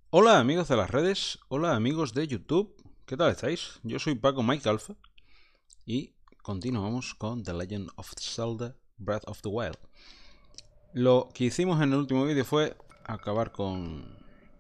Hola amigos de las redes, hola amigos de YouTube, ¿qué tal estáis? Yo soy Paco Mike Alpha y continuamos con The Legend of Zelda Breath of the Wild. Lo que hicimos en el último vídeo fue acabar con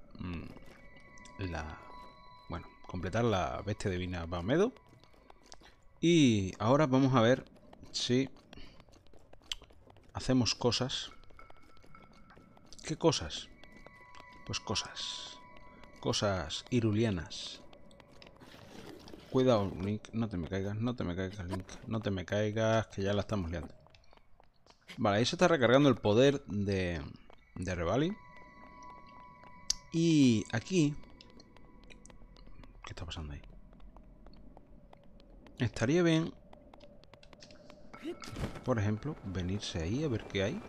completar la bestia divina Bamedo. Y ahora vamos a ver si hacemos cosas. ¿Qué cosas? Pues cosas irulianas. Cuidado, Link, no te me caigas, no te me caigas, Link, no te me caigas, que ya la estamos liando. Vale, ahí se está recargando el poder de Revali. Y aquí... ¿Qué está pasando ahí? Estaría bien, por ejemplo, venirse ahí a ver qué hay.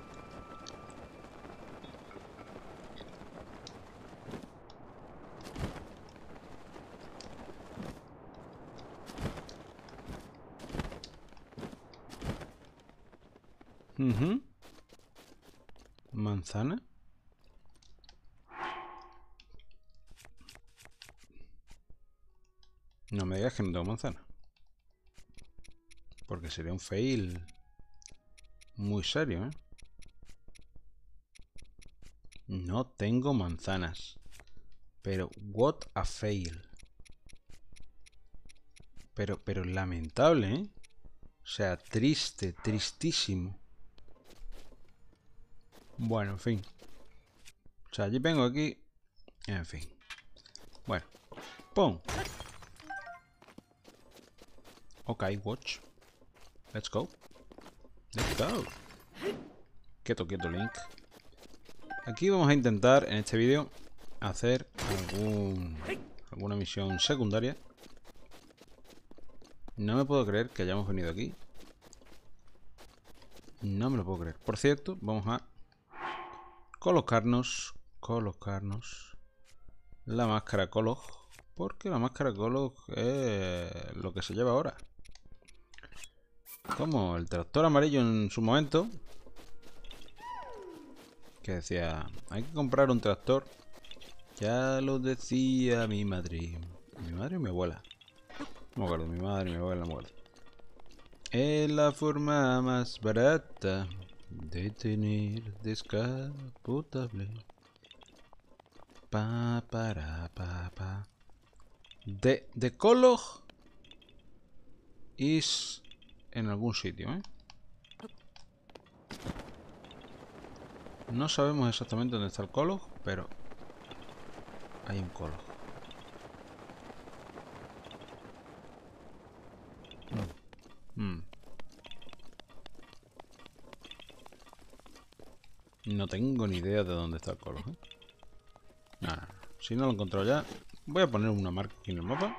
Manzana. No me digas que no tengo manzana. Porque sería un fail muy serio, ¿eh? No tengo manzanas. Pero what a fail. Pero lamentable, ¿eh? O sea, triste, tristísimo. Bueno, en fin. O sea, yo vengo aquí. En fin. Bueno. ¡Pum! Ok, watch. Let's go. Let's go. Quieto, quieto, Link. Aquí vamos a intentar, en este vídeo, hacer alguna misión secundaria. No me puedo creer que hayamos venido aquí. No me lo puedo creer. Por cierto, vamos a colocarnos la máscara Kolog, porque la máscara Kolog es lo que se lleva ahora. Como el tractor amarillo en su momento, que decía, hay que comprar un tractor. Ya lo decía mi madre. ¿Mi madre o mi abuela? No me acuerdo, mi madre, mi abuela, no me acuerdo. Es la forma más barata de tener descapotable. Pa. De Kolog is en algún sitio, ¿eh? No sabemos exactamente dónde está el Kolog, pero hay un Kolog. No tengo ni idea de dónde está el Kolog, ¿eh? No. Si no lo he encontrado ya, voy a poner una marca aquí en el mapa.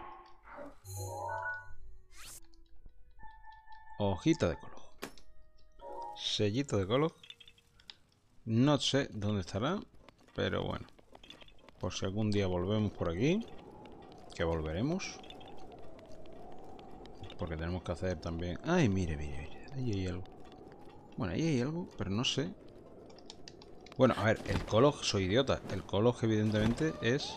Hojita de Kolog. Sellito de Kolog. No sé dónde estará, pero bueno. Por si algún día volvemos por aquí, que volveremos. Porque tenemos que hacer también... ¡Ay, mire! Ahí hay algo. Bueno, ahí hay algo, pero no sé. Bueno, a ver, el Kolog, soy idiota. El Kolog evidentemente es...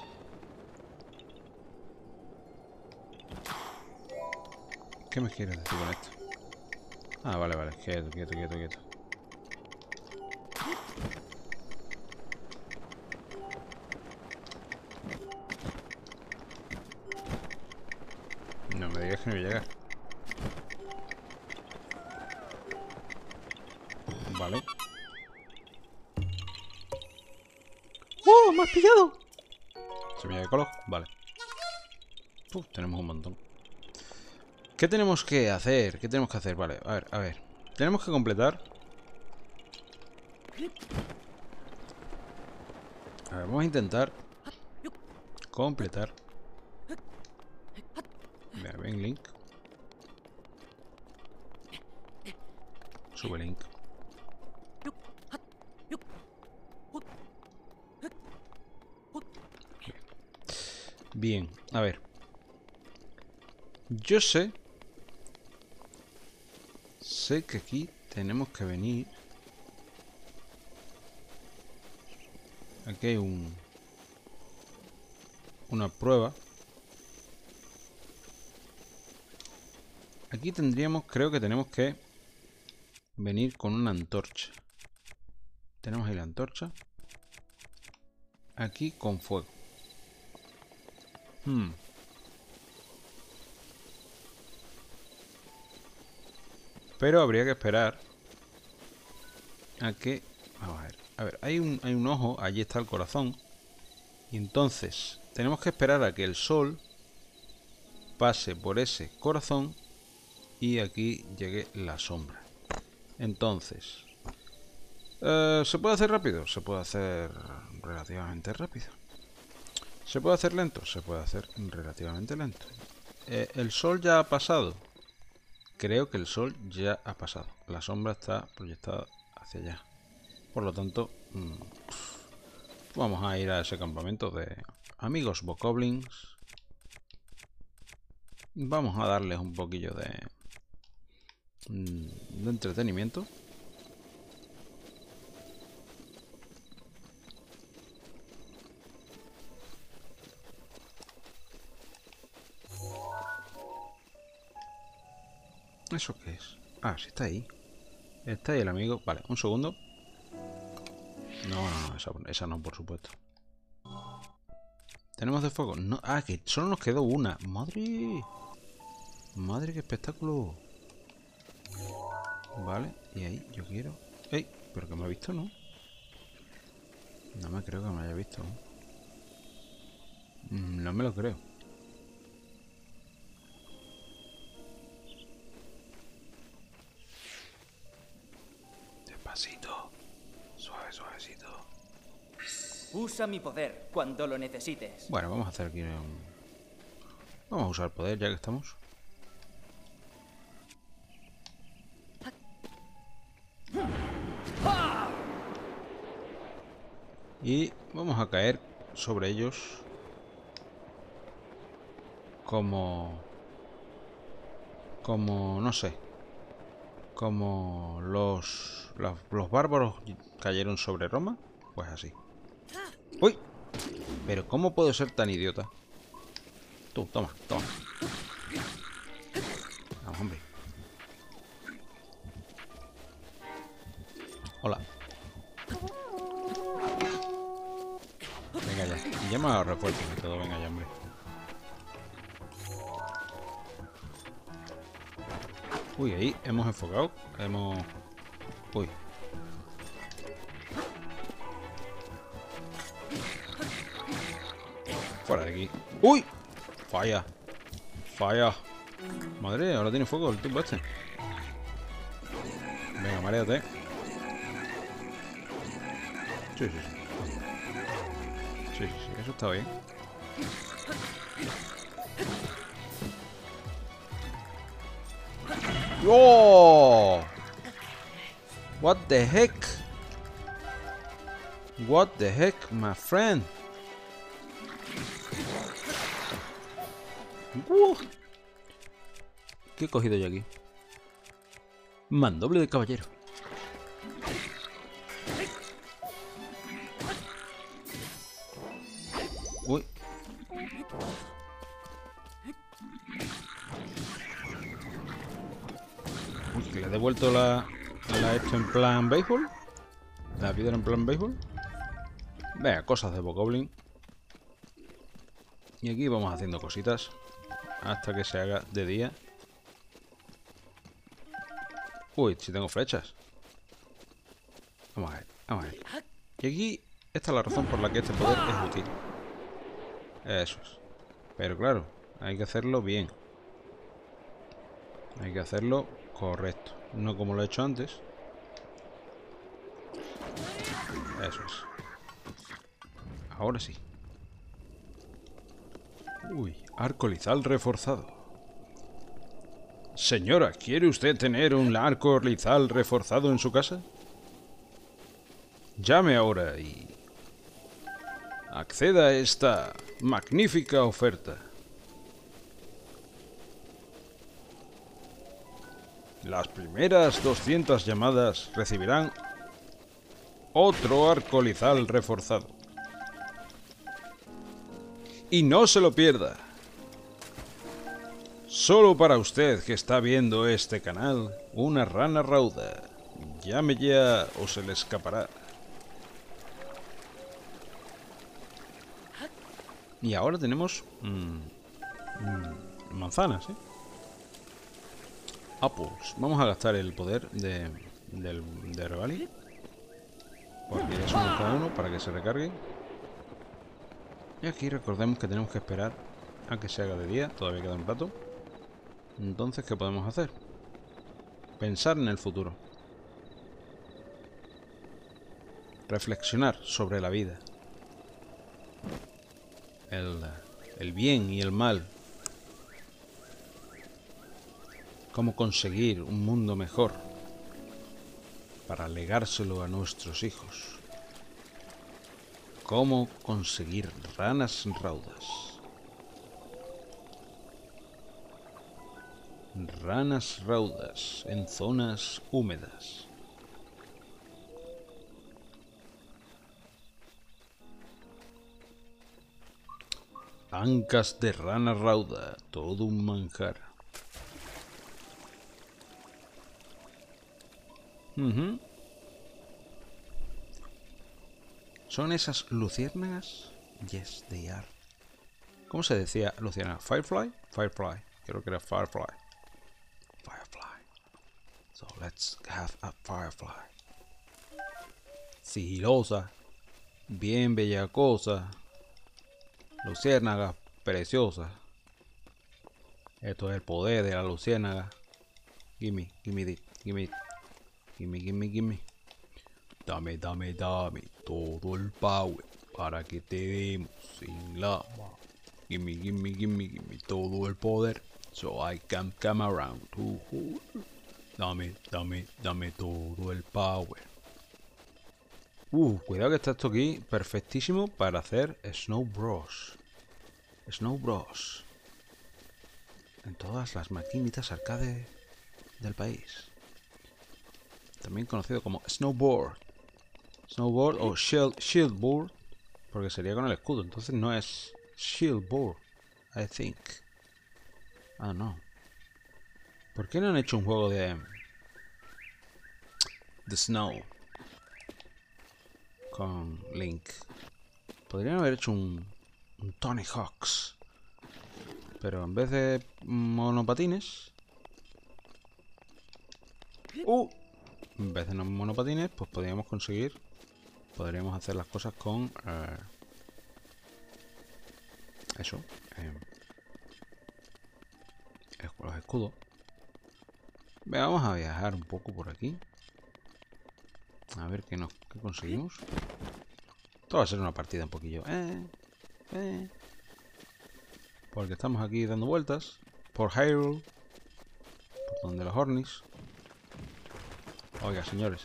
¿Qué me quieres decir con esto? Ah, vale. Quieto. No me digas que no voy a llegar. Vale. ¡Oh! ¡Me has pillado! Semilla de Kolog, vale. Tenemos un montón. ¿Qué tenemos que hacer? ¿Qué tenemos que hacer? Vale, a ver. Tenemos que completar... A ver, vamos a intentar completar... Ven, Link. Sube, Link. Bien, a ver. Yo sé que aquí tenemos que venir. Aquí hay un una prueba. Aquí tendríamos, creo que tenemos que venir con una antorcha. Tenemos ahí la antorcha. Aquí con fuego. Pero habría que esperar a que... Vamos a ver, hay un ojo, allí está el corazón. Y entonces tenemos que esperar a que el sol pase por ese corazón y aquí llegue la sombra. Entonces, ¿se puede hacer rápido? Se puede hacer relativamente rápido. ¿Se puede hacer lento? Se puede hacer relativamente lento. ¿El sol ya ha pasado? Creo que el sol ya ha pasado. La sombra está proyectada hacia allá. Por lo tanto, vamos a ir a ese campamento de amigos bokoblins. Vamos a darles un poquillo de entretenimiento. ¿Eso qué es? Ah, sí está ahí. Está ahí el amigo. Vale, un segundo. No, esa no, por supuesto. ¿Tenemos de fuego? No, ah, que solo nos quedó una. ¡Madre! ¡Madre, qué espectáculo! Vale, y ahí yo quiero... ¡Ey! Pero que me ha visto, ¿no? No me creo que me haya visto, ¿no? No me lo creo. Despacito. Suave, suavecito. Usa mi poder cuando lo necesites. Bueno, vamos a hacer aquí un... Vamos a usar poder ya que estamos. Y vamos a caer sobre ellos como no sé, como los bárbaros cayeron sobre Roma, pues así. ¡Uy! Pero ¿cómo puedo ser tan idiota? Tú, toma, toma. Vamos, hombre. Hola. Venga ya. Y ya me ha dado refuerzos y todo. Venga ya, hombre. Uy, ahí hemos enfocado. Uy. Fuera de aquí. ¡Uy! Falla. Falla. Madre, ahora tiene fuego el tipo este. Venga, maréate. Sí, sí, sí. Sí, sí, sí, eso está bien. ¡Oh! What the heck? What the heck, my friend? ¿Qué he cogido yo aquí? Mandoble de caballero. Uy. Uy, que le he devuelto la esto en plan béisbol. La piedra en plan béisbol. Venga, cosas de bokoblin. Y aquí vamos haciendo cositas hasta que se haga de día. Uy, si tengo flechas. Vamos a ver, vamos a ver. Y aquí, esta es la razón por la que este poder es útil. Eso es. Pero claro, hay que hacerlo bien. Hay que hacerlo correcto. No como lo he hecho antes. Eso es. Ahora sí. Uy, arco lizal reforzado. Señora, ¿quiere usted tener un arco lizal reforzado en su casa? Llame ahora y acceda a esta magnífica oferta. Las primeras 200 llamadas recibirán otro arco lizal reforzado. Y no se lo pierda. Solo para usted que está viendo este canal, una rana rauda. Llame ya o se le escapará. Y ahora tenemos manzanas, ¿eh? Apples. Vamos a gastar el poder de Revali. Porque ya somos cada uno para que se recargue. Y aquí recordemos que tenemos que esperar a que se haga de día. Todavía queda un rato. Entonces, ¿qué podemos hacer? Pensar en el futuro. Reflexionar sobre la vida. El bien y el mal. Cómo conseguir un mundo mejor para legárselo a nuestros hijos. Cómo conseguir ranas raudas. Ranas raudas en zonas húmedas. Ancas de rana rauda, todo un manjar. ¿Son esas luciérnagas? Yes, they are. ¿Cómo se decía luciérnaga? ¿Firefly? Firefly. Creo que era Firefly. Firefly. So let's have a firefly. Sigilosa. Bien bellacosa. Luciérnaga preciosa. Esto es el poder de la luciérnaga. Gimme, gimme it, gimme it. Gimme, gimme, gimme. Dame, dame, dame todo el power para que te demos sin lava. Gimme, gimme, gimme, gimme todo el poder so I can come around. Dame, dame, dame todo el power. Cuidado que está esto aquí perfectísimo para hacer Snow Bros. Snow Bros. En todas las maquinitas arcade del país. También conocido como Snowboard. Snowboard o Shieldboard. Porque sería con el escudo. Entonces no es Shieldboard. I think. Ah, no. ¿Por qué no han hecho un juego de Snow? Con Link. Podrían haber hecho un Tony Hawk's. Pero en vez de monopatines... en vez de monopatines, pues podríamos conseguir... Podríamos hacer las cosas con... eso. Los escudos. Venga, vamos a viajar un poco por aquí. A ver qué conseguimos. Esto va a ser una partida un poquillo. Porque estamos aquí dando vueltas. Por Hyrule. Por donde los Hornis. Oiga, señores.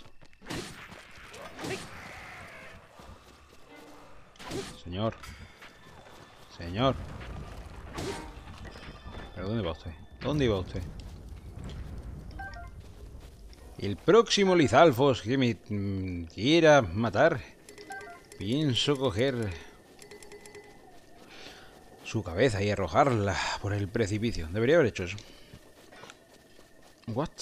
Señor. Señor. ¿Pero dónde va usted? ¿Dónde iba usted? El próximo Lizalfos que me quiera matar, pienso coger su cabeza y arrojarla por el precipicio. Debería haber hecho eso. What?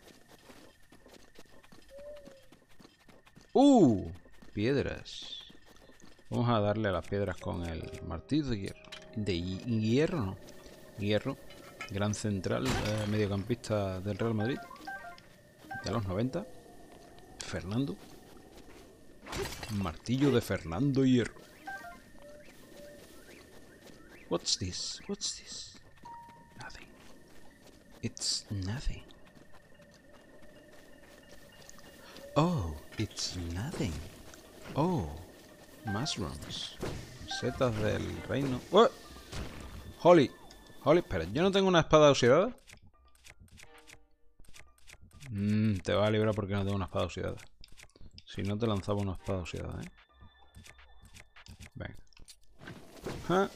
Piedras. Vamos a darle a las piedras con el martillo de hierro. De hierro, no. Hierro. Gran central, mediocampista del Real Madrid. De los 90. Fernando. Martillo de Fernando Hierro. What's this? What's this? Nothing. It's nothing. Oh, it's nothing. Oh, mushrooms. Setas del reino. ¡Oh! Holly. Holly, espera, ¿yo no tengo una espada oxidada? Te va a librar porque no tengo una espada oxidada. Si no te lanzaba una espada oxidada, ¿eh? Venga. ¿Ah?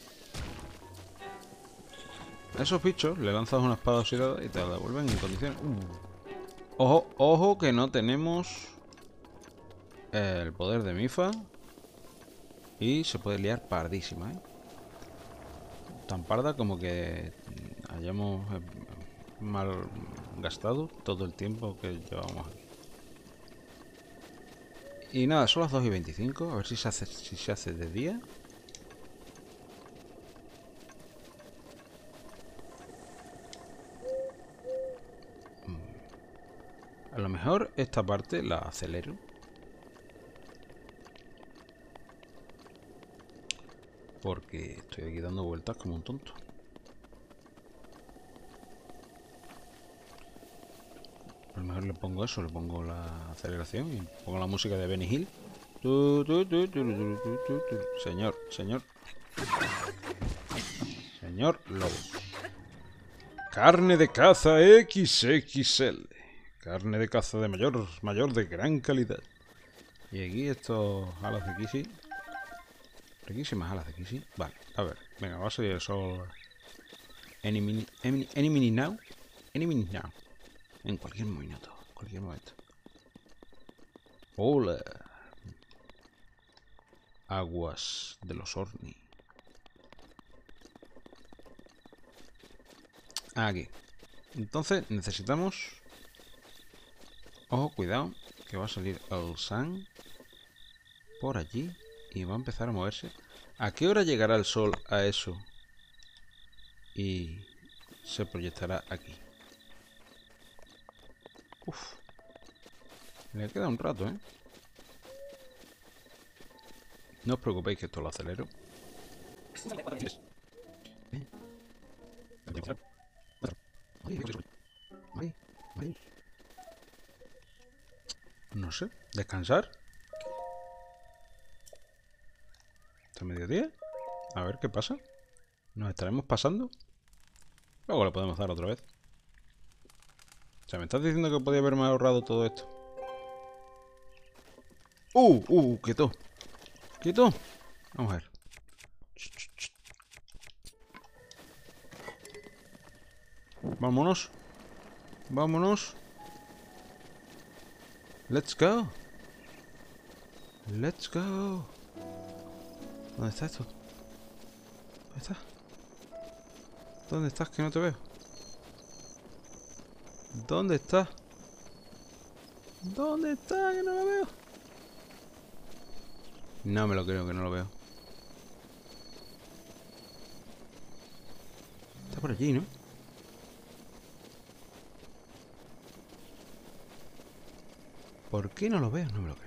A esos bichos le lanzas una espada oxidada y te la devuelven en condiciones. Ojo, ojo que no tenemos el poder de Mifa. Y se puede liar pardísima, ¿eh? tan parda como que hayamos mal gastado todo el tiempo que llevamos aquí. Y nada, son las 2:25. A ver si se hace de día. A lo mejor esta parte la acelero. Porque estoy aquí dando vueltas como un tonto. A lo mejor le pongo eso, le pongo la aceleración y pongo la música de Benny Hill. Señor, señor. Señor lobo. Carne de caza XXL. Carne de caza de mayor de gran calidad. Y aquí estos alas de aquí sí. Riquísimas alas de aquí sí. Vale, a ver. Venga, va a salir el sol. Any minute now. Any minute now. En cualquier minuto. Cualquier momento. Hola. Aguas de los Orni. Aquí. Entonces necesitamos... Ojo, cuidado. Que va a salir el Sun por allí. Y va a empezar a moverse. ¿A qué hora llegará el sol a eso? Y se proyectará aquí. Uf. Le queda un rato, ¿eh? No os preocupéis que esto lo acelero. No sé. ¿Descansar? ¿Hasta mediodía? A ver qué pasa. ¿Nos estaremos pasando? Luego le podemos dar otra vez. O sea, ¿me estás diciendo que podía haberme ahorrado todo esto? Quieto. Quieto. Vamos a ver. Vámonos. Vámonos. Let's go. Let's go. ¿Dónde está esto? ¿Dónde está? ¿Dónde estás? Que no te veo. ¿Dónde está? ¿Dónde está? Que no lo veo. No me lo creo que no lo veo. Está por allí, ¿no? ¿Por qué no lo veo? No me lo creo.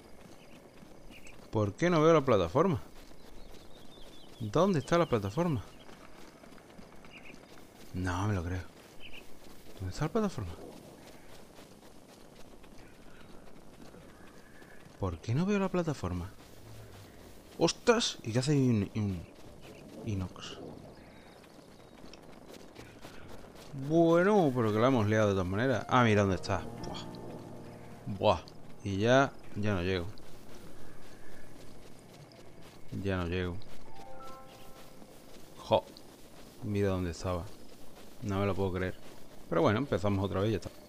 ¿Por qué no veo la plataforma? ¿Dónde está la plataforma? No me lo creo. ¿Dónde está la plataforma? ¿Por qué no veo la plataforma? ¡Ostras! ¿Y qué hace un inox? Bueno, pero que la hemos liado de todas maneras. Ah, mira dónde está. Buah. Buah. Y ya no llego. Ya no llego. Jo. Mira dónde estaba. No me lo puedo creer. Pero bueno, empezamos otra vez y ya está.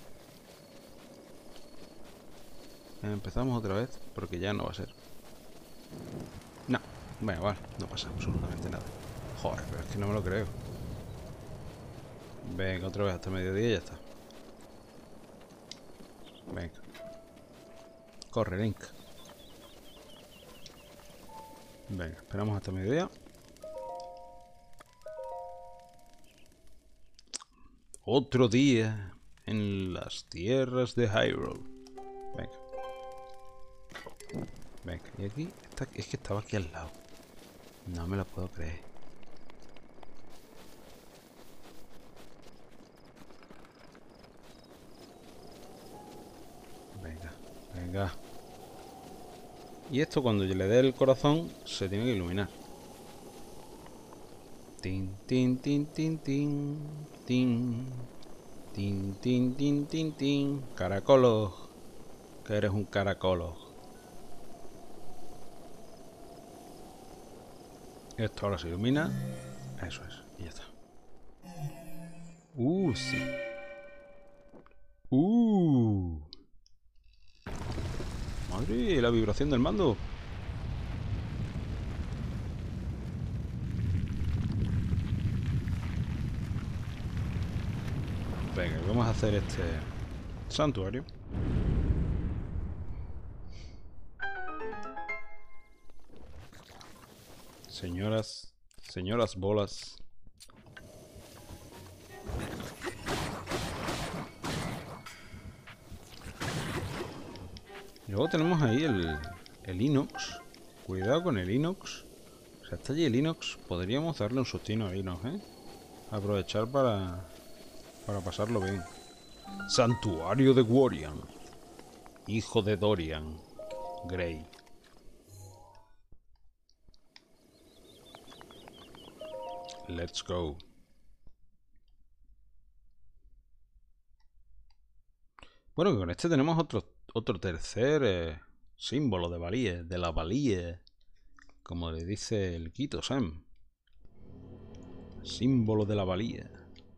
Empezamos otra vez porque ya no va a ser. No. Bueno, vale. No pasa absolutamente nada. Joder, pero es que no me lo creo. Venga, otra vez hasta mediodía y ya está. Venga. Corre, Link. Venga, esperamos hasta mediodía. Otro día en las tierras de Hyrule. Venga. Venga, y aquí está, es que estaba aquí al lado. No me lo puedo creer. Venga, venga. Y esto cuando yo le dé el corazón se tiene que iluminar. Tin, tin, tin, tin, tin, tin. Tin, tin, tin, tin, tin. Caracolo. Que eres un caracolo. Esto ahora se ilumina. Eso es. Y ya está. Sí. Madre, la vibración del mando. Venga, vamos a hacer este santuario. Señoras bolas. Y luego tenemos ahí el inox. Cuidado con el inox. O sea, está allí el inox. Podríamos darle un sustino al inox, ¿eh? Aprovechar para pasarlo bien. Santuario de Gworian. Hijo de Dorian Gray. Let's go. Bueno, que con este tenemos otro tercer símbolo de valía, de la valía, como le dice el Quito Sam. Símbolo de la valía.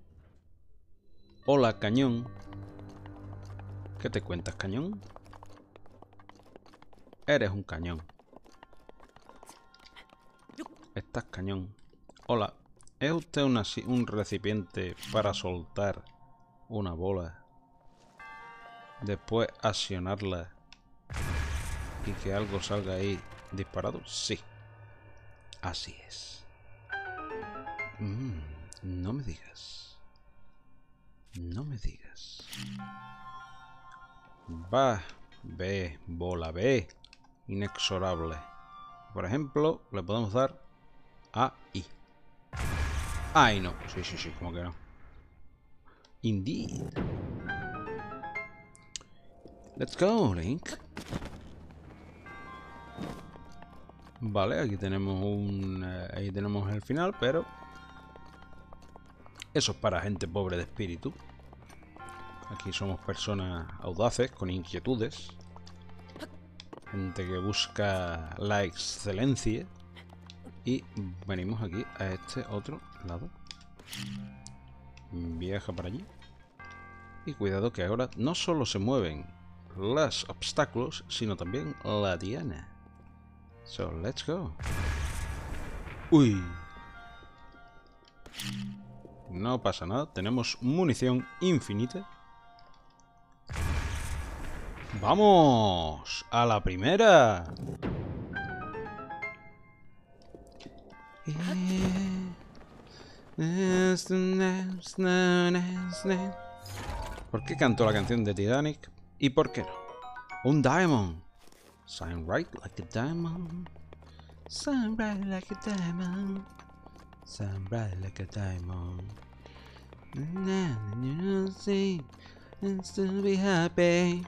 Hola, cañón. ¿Qué te cuentas, cañón? Eres un cañón. Estás cañón. Hola. ¿Es usted un recipiente para soltar una bola? Después accionarla y que algo salga ahí disparado. Sí. Así es. No me digas. No me digas. Va. B. Bola B. Inexorable. Por ejemplo, le podemos dar a I. Ay, no. Sí, como que no. Indeed. Let's go, Link. Vale, aquí tenemos ahí tenemos el final, pero eso es para gente pobre de espíritu. Aquí somos personas audaces, con inquietudes. Gente que busca la excelencia. Y venimos aquí a este otro lado. Viaja para allí. Y cuidado que ahora no solo se mueven los obstáculos, sino también la diana. So, let's go. Uy. No pasa nada, tenemos munición infinita. ¡Vamos! ¡A la primera! ¿Por qué canto la canción de Titanic? ¿Y por qué no? ¡Un diamond! Shine bright like a diamond. Shine bright like a diamond. Shine bright like a diamond. You see, and still be happy.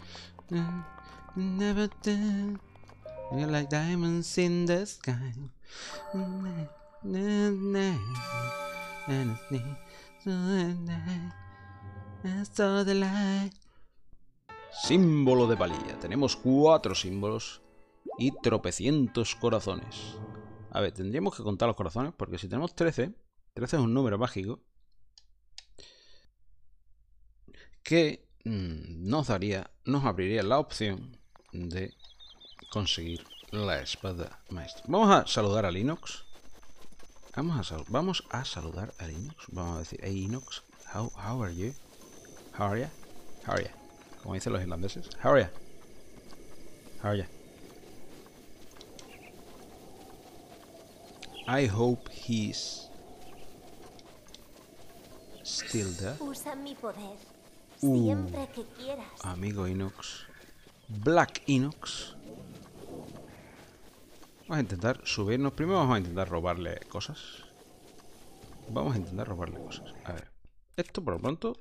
Never do. You're like diamonds in the sky. Símbolo de valía. Tenemos 4 símbolos y tropecientos corazones. A ver, tendríamos que contar los corazones porque si tenemos 13, 13 es un número mágico que nos abriría la opción de conseguir la espada maestra. Vamos a saludar al Inox. Vamos a saludar al Inox. Vamos a decir, hey Inox, how are you? How are ya? How are ya? Como dicen los irlandeses. How are ya? How are ya? I hope he's still there. Usa mi poder siempre que quieras. Amigo Inox. Black Inox. Vamos a intentar subirnos. Primero vamos a intentar robarle cosas. Vamos a intentar robarle cosas. A ver. Esto por lo pronto.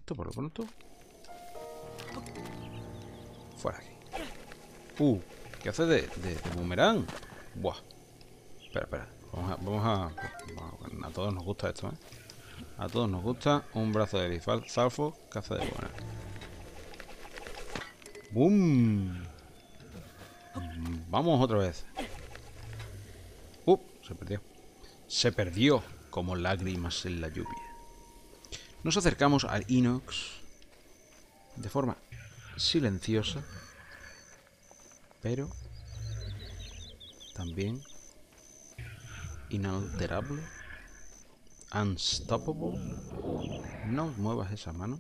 Fuera aquí. ¿Qué hace de boomerang? Buah. Espera. Vamos a todos nos gusta esto, ¿eh? A todos nos gusta un brazo de Zalfo que hace de buena. ¡Bum! Vamos otra vez. Se perdió. Se perdió como lágrimas en la lluvia. Nos acercamos al Inox de forma silenciosa, pero también inalterable. Unstoppable. No muevas esa mano.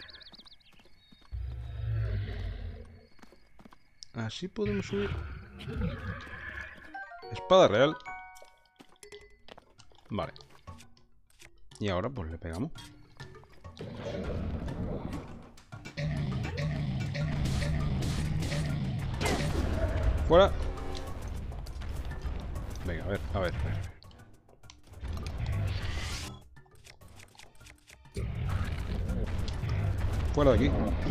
Así podemos subir. Espada real. Vale. Y ahora pues le pegamos. ¡Fuera! Venga, a ver, a ver, a ver. Fuera de aquí.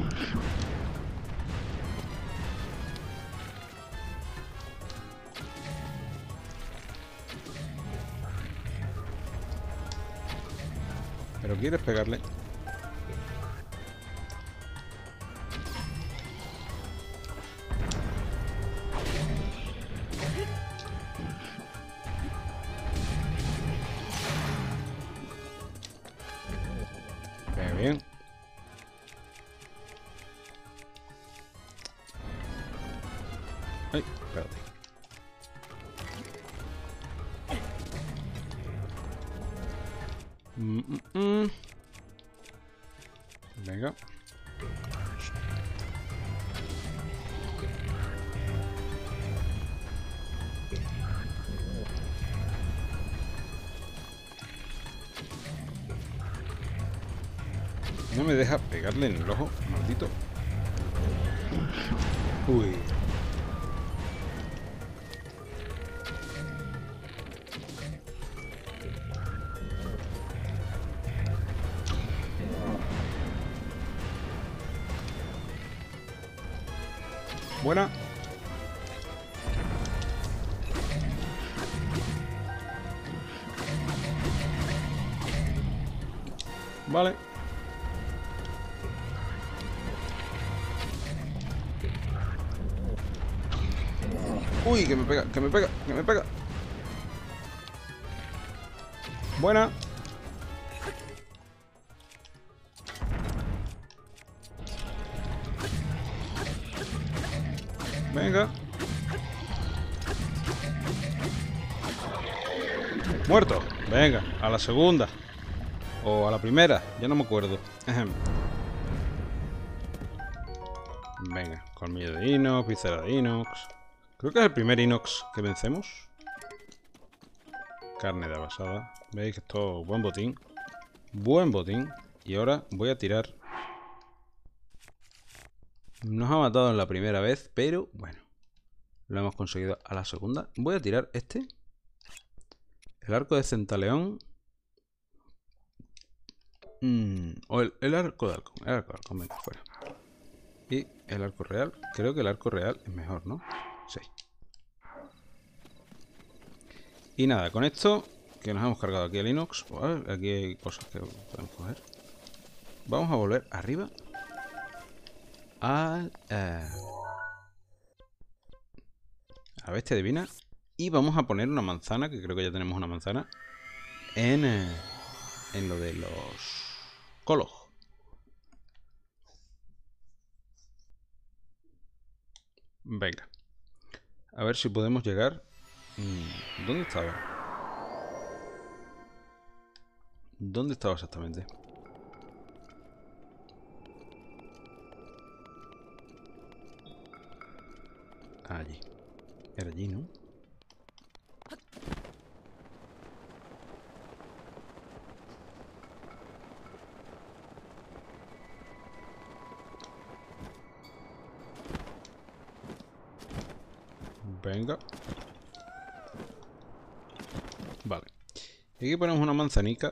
¿Pero quieres pegarle? Qué bien. Ay, espérate. Venga. No me deja pegarle en el ojo, maldito. Uy. Buena. Vale. Uy, que me pega, que me pega, que me pega. Buena. Venga. Muerto. Venga, a la segunda. O a la primera, ya no me acuerdo. Venga, colmillo de inox, visera de inox. Creo que es el primer inox que vencemos. Carne de abasada. Veis que esto es buen botín. Buen botín. Y ahora voy a tirar. Nos ha matado en la primera vez, pero bueno. Lo hemos conseguido a la segunda. Voy a tirar este. El arco de centaleón. O el arco de halcón. El arco de halcón, venga, fuera. Y el arco real. Creo que el arco real es mejor, ¿no? Sí. Y nada, con esto, que nos hemos cargado aquí el inox. Pues, aquí hay cosas que podemos coger. Vamos a volver arriba. A la bestia divina. Y vamos a poner una manzana, que creo que ya tenemos una manzana, en lo de los colos. Venga. A ver si podemos llegar. ¿Dónde estaba? ¿Dónde estaba exactamente? Allí. Era allí, ¿no? Venga. Vale. Y aquí ponemos una manzanica.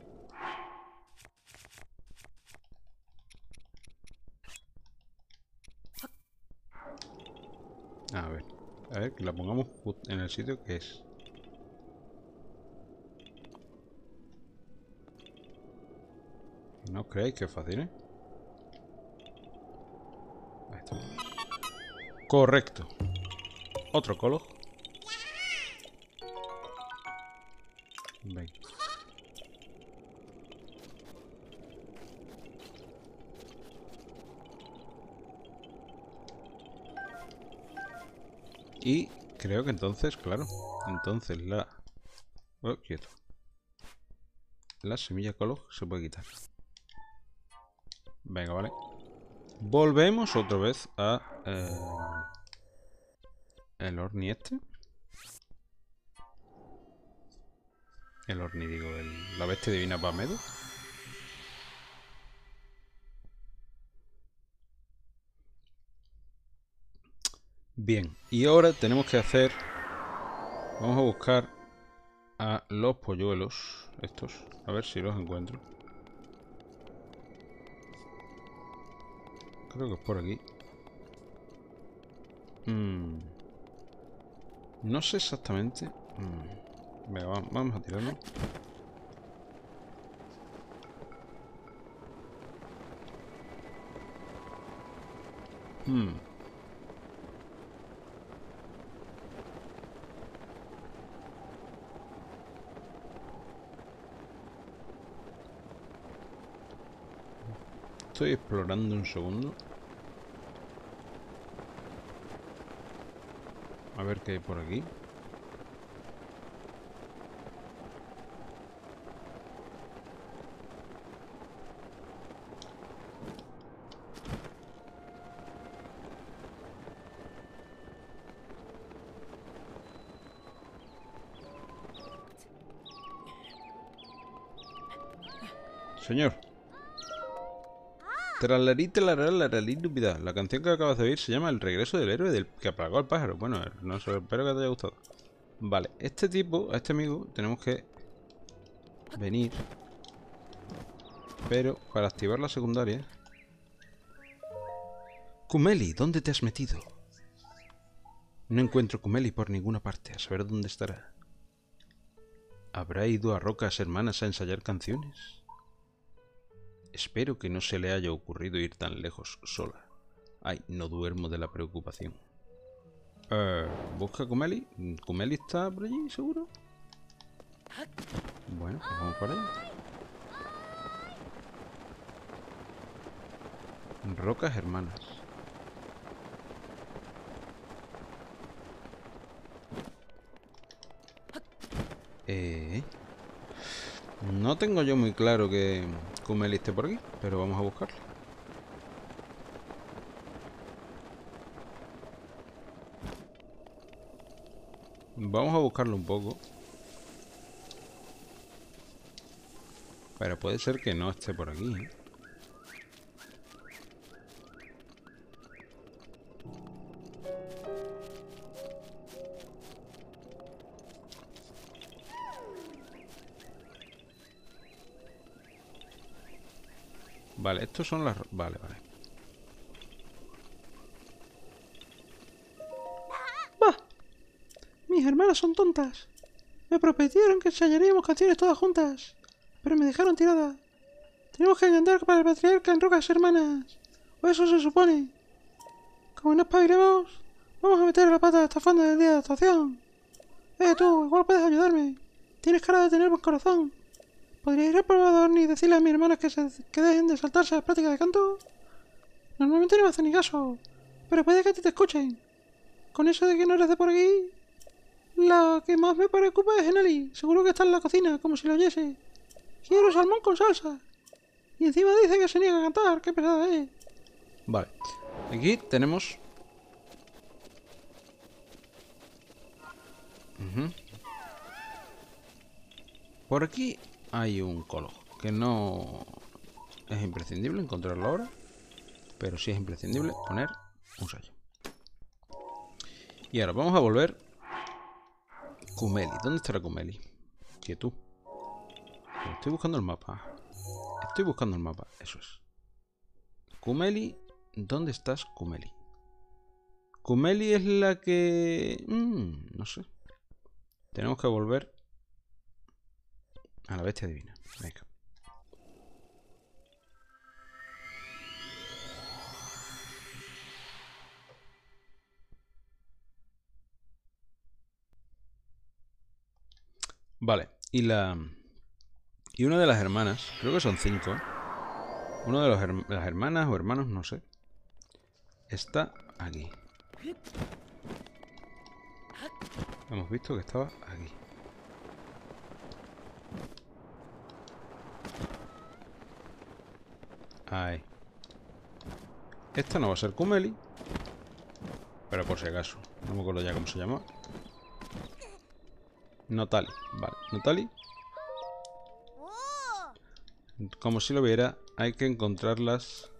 A ver, que la pongamos en el sitio que es. ¿No creéis que es fácil, eh? Ahí está. Correcto. Otro colo. Venga. Y creo que entonces, claro. Entonces la... Oh, quieto. la semilla color se puede quitar. Venga, vale. Volvemos otra vez a el Orni este. El Orni, digo, la bestia divina Pamedo. Bien, y ahora tenemos que hacer... Vamos a buscar a los polluelos estos. A ver si los encuentro. Creo que es por aquí. No sé exactamente. Venga, vamos a tirarlo. Estoy explorando un segundo. A ver qué hay por aquí. Señor. La canción que acabas de oír se llama El regreso del héroe del que aplacó al pájaro. Bueno, no sé, espero que te haya gustado. Vale, este tipo, a este amigo, tenemos que venir. Pero para activar la secundaria... Kumeli, ¿dónde te has metido? No encuentro Kumeli por ninguna parte. A saber dónde estará. ¿Habrá ido a Rocas Hermanas a ensayar canciones? Espero que no se le haya ocurrido ir tan lejos sola. Ay, no duermo de la preocupación. ¿Busca a Kumeli? ¿Kumeli está por allí, seguro? Bueno, pues vamos para allá. Rocas Hermanas. No tengo yo muy claro que Kumeli esté por aquí, pero vamos a buscarlo. Vamos a buscarlo un poco. Pero puede ser que no esté por aquí, ¿eh? Vale, estos son las... Vale, vale. ¡Bah! Mis hermanas son tontas. Me prometieron que ensayaríamos canciones todas juntas, pero me dejaron tirada. Tenemos que andar para el patriarca en Rocas Hermanas. O eso se supone. Como no espabilemos, vamos a meter la pata hasta el fondo del día de actuación. Tú, igual puedes ayudarme. Tienes cara de tener buen corazón. ¿Podría ir al probador y decirle a mis hermanas que dejen de saltarse las prácticas de canto? Normalmente no me hacen ni caso, pero puede que a ti te escuchen. Con eso de que no eres de por aquí, la que más me preocupa es Eneli. Seguro que está en la cocina, como si lo oyese. Quiero salmón con salsa. Y encima dice que se niega a cantar. Qué pesada es. Vale. Aquí tenemos... Por aquí hay un colo, que no es imprescindible encontrarlo ahora, pero sí es imprescindible poner un sello. Y ahora vamos a volver. Kumeli, ¿dónde estará Kumeli? Quietud. Estoy buscando el mapa. Estoy buscando el mapa, eso es. Kumeli, ¿dónde estás, Kumeli? Kumeli es la que... no sé. Tenemos que volver a la bestia divina. Venga. Vale, y una de las hermanas, creo que son 5. Uno de las hermanas o hermanos, no sé, está aquí. Hemos visto que estaba aquí. Ahí. Esta no va a ser Kumeli. Pero por si acaso. No me acuerdo ya cómo se llama. Notali. Vale, Notali. Como si lo viera, hay que encontrarlas.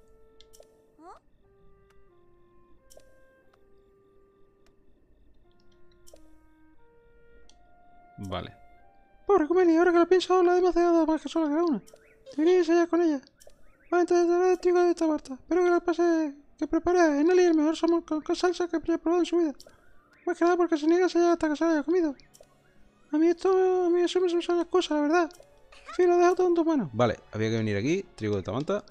Vale. Pobre Kumeli, ahora que lo pienso, habla demasiado más que sola cada una. Debería ensayar con ella. Vale, entonces te daré el trigo de esta Marta. Espero que la pase, que prepare en Eli el mejor salmón con salsa que haya probado en su vida. Más que nada porque se niega a ensayar hasta que se haya comido. A mí eso me son las cosas, la verdad. En fin, lo dejo todo en tus manos. Vale, había que venir aquí. Trigo de Tamanta.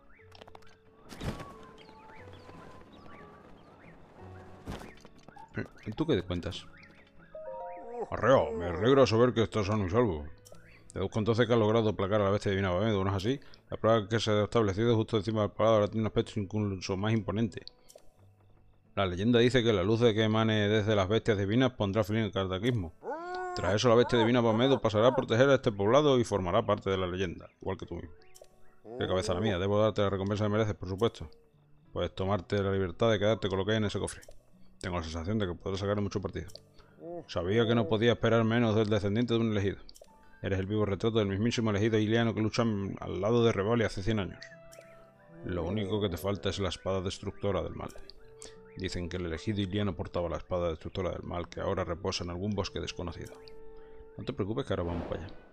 ¿Y tú qué te cuentas? Arreo, me alegra saber que estás sano y salvo. Deduzco entonces que has logrado aplacar a la bestia divina Bamedo, ¿no es así? La prueba que se ha establecido justo encima del paladar ahora tiene un aspecto incluso más imponente. La leyenda dice que la luz que emane desde las bestias divinas pondrá fin al cataclismo. Tras eso la bestia divina Bamedo pasará a proteger a este poblado y formará parte de la leyenda, igual que tú mismo. Qué cabeza la mía, debo darte la recompensa que mereces, por supuesto. Puedes tomarte la libertad de quedarte con lo que hay en ese cofre. Tengo la sensación de que podrás sacar mucho partido. Sabía que no podía esperar menos del descendiente de un elegido. Eres el vivo retrato del mismísimo elegido Iliano que luchó al lado de Revali hace 100 años. Lo único que te falta es la espada destructora del mal. Dicen que el elegido Iliano portaba la espada destructora del mal que ahora reposa en algún bosque desconocido. No te preocupes que ahora vamos para allá.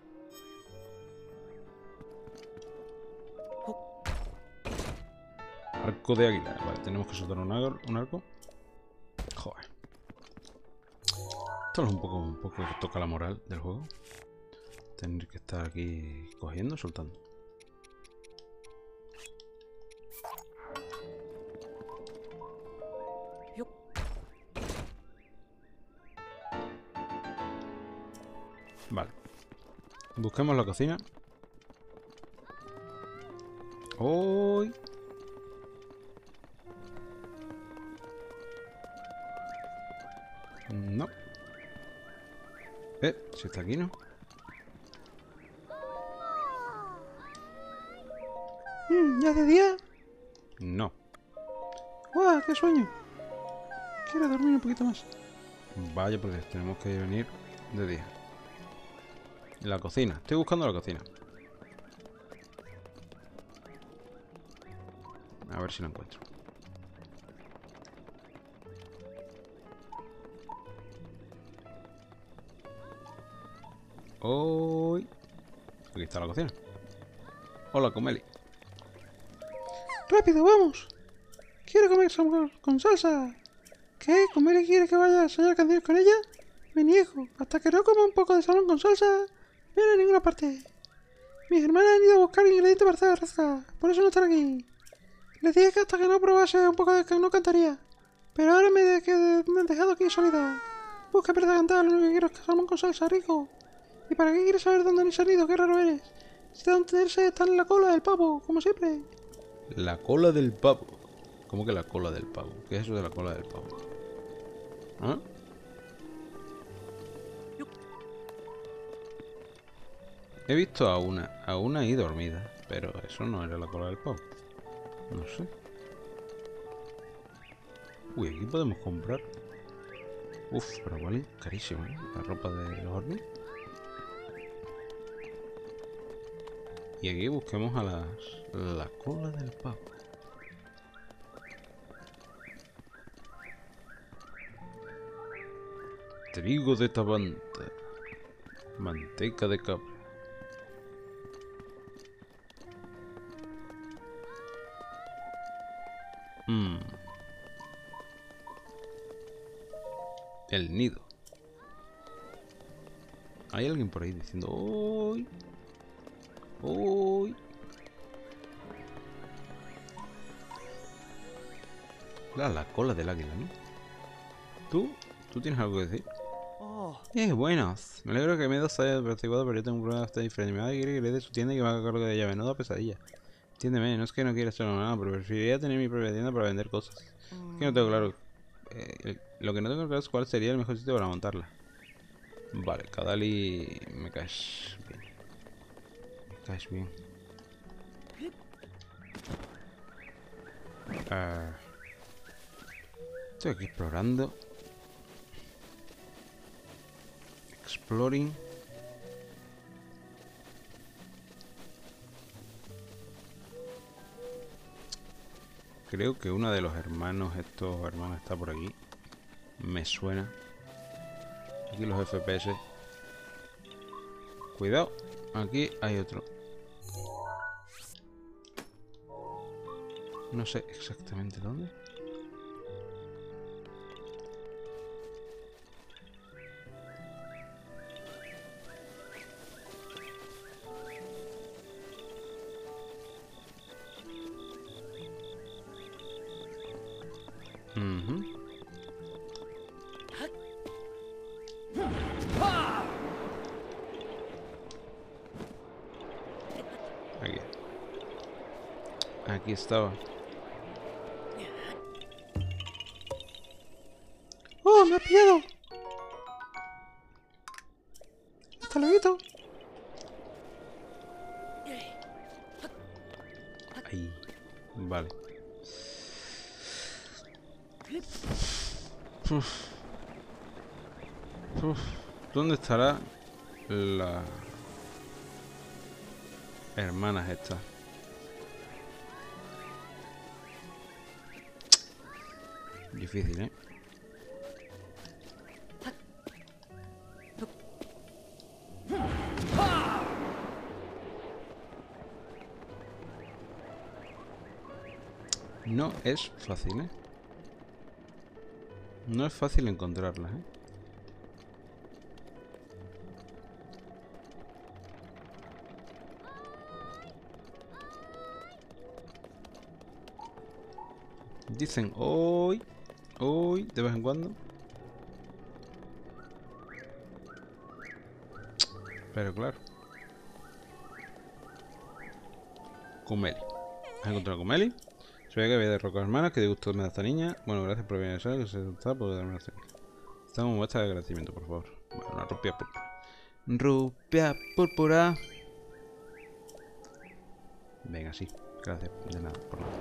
Arco de águila. Vale, tenemos que soltar un arco. Joder. Esto es un poco que toca la moral del juego. Tener que estar aquí cogiendo, soltando. Vale. Busquemos la cocina. ¡Uy! No. Si está aquí, ¿no? ¿Ya de día? No. ¡Guau! ¡Qué sueño! Quiero dormir un poquito más. Vaya, porque tenemos que venir de día. La cocina. Estoy buscando la cocina. A ver si la encuentro. ¡Uy! Aquí está la cocina. Hola, Kumeli. ¡Rápido, vamos! Quiero comer salmón con salsa. ¿Qué? ¿Kumeli quiere que vaya a ensayar canciones con ella? Me niego. Hasta que no coma un poco de salmón con salsa, no iré a ninguna parte. Mis hermanas han ido a buscar ingredientes para hacer la rasca. Por eso no están aquí. Les dije que hasta que no probase un poco de que no cantaría. Pero ahora me han dejado aquí solita. Busca pereza cantar, lo único que quiero es salmón con salsa, rico. ¿Y para qué quieres saber dónde han salido? ¡Qué raro eres! Si de dónde está en la cola del pavo, como siempre. La cola del pavo. ¿Cómo que la cola del pavo? ¿Qué es eso de la cola del pavo? ¿Ah? He visto a una ahí dormida, pero eso no era la cola del pavo. No sé. Uy, aquí podemos comprar. Uf, pero vale carísimo, ¿eh? La ropa de los hormigas. Y aquí busquemos a la cola del pavo. Trigo de Tabanta. Manteca de cabra. El nido. Hay alguien por ahí diciendo ¡Uy! ¡Uy! La cola del águila, ¿no? ¿Tú tienes algo que decir? Buenas. Me alegro que Medos haya averiguado, pero yo tengo un problema bastante diferente. Mi madre quiere que le dé su tienda y que me haga cargo de ella. Menuda pesadilla. Entiéndeme, no es que no quiera hacerlo nada, pero preferiría tener mi propia tienda para vender cosas. Es que no tengo claro. Lo que no tengo claro es cuál sería el mejor sitio para montarla. Vale, Kadali, me caes bien. Me caes bien. Estoy aquí explorando. Exploring. Creo que uno de los hermanos, estos hermanos está por aquí. Me suena. Aquí los FPS. Cuidado. Aquí hay otro. No sé exactamente dónde. Aquí. Aquí estaba. ¡Oh, me ha pillado! ¡Hasta luego! Ahí. Vale. ¿Dónde estará la hermanas esta? Difícil, ¿eh? No es fácil, ¿eh? No es fácil encontrarlas, ¿eh? Dicen hoy de vez en cuando. Pero claro. Kumeli. ¿Has encontrado a Kumeli? Sabía que había derrocado hermanas. ¿Qué disgusto me da esta niña? Bueno, gracias por venir a saber que se está por darme una señal. Estamos en muestra de agradecimiento, por favor. Bueno, una rupia púrpura. Rupia púrpura. Venga, sí. Gracias. De nada, por nada.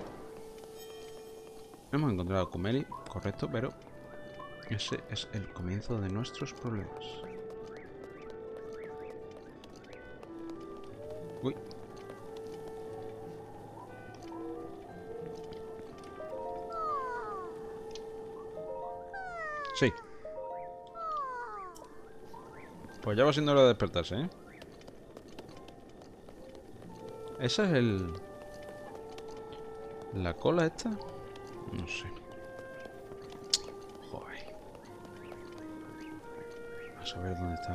Hemos encontrado a Kumeli, correcto, pero ese es el comienzo de nuestros problemas. Uy. Sí. Pues ya va siendo hora de despertarse, ¿eh? ¿Esa es el... la cola esta? No sé. Joder. A saber dónde están.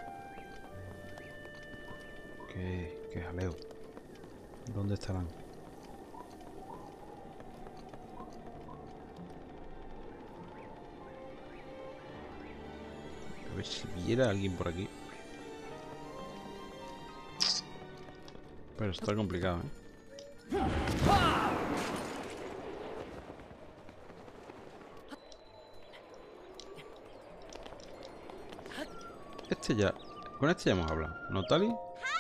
Qué jaleo. ¿Dónde estarán? A ver si viera alguien por aquí. Pero está complicado, ¿eh? Este ya... con este ya hemos hablado. ¿Notali?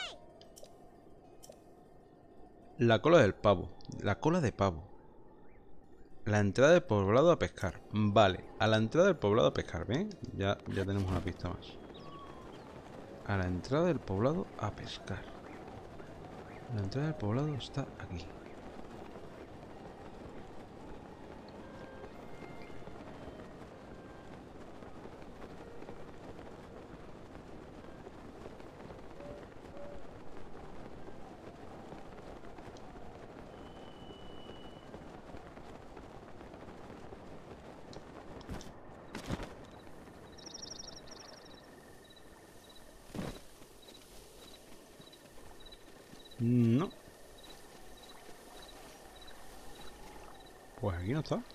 La cola del pavo. La cola de pavo. La entrada del poblado a pescar. Vale. A la entrada del poblado a pescar. ¿Ven? Ya tenemos una pista más. A la entrada del poblado a pescar. La entrada del poblado está aquí. No. Pues aquí no está.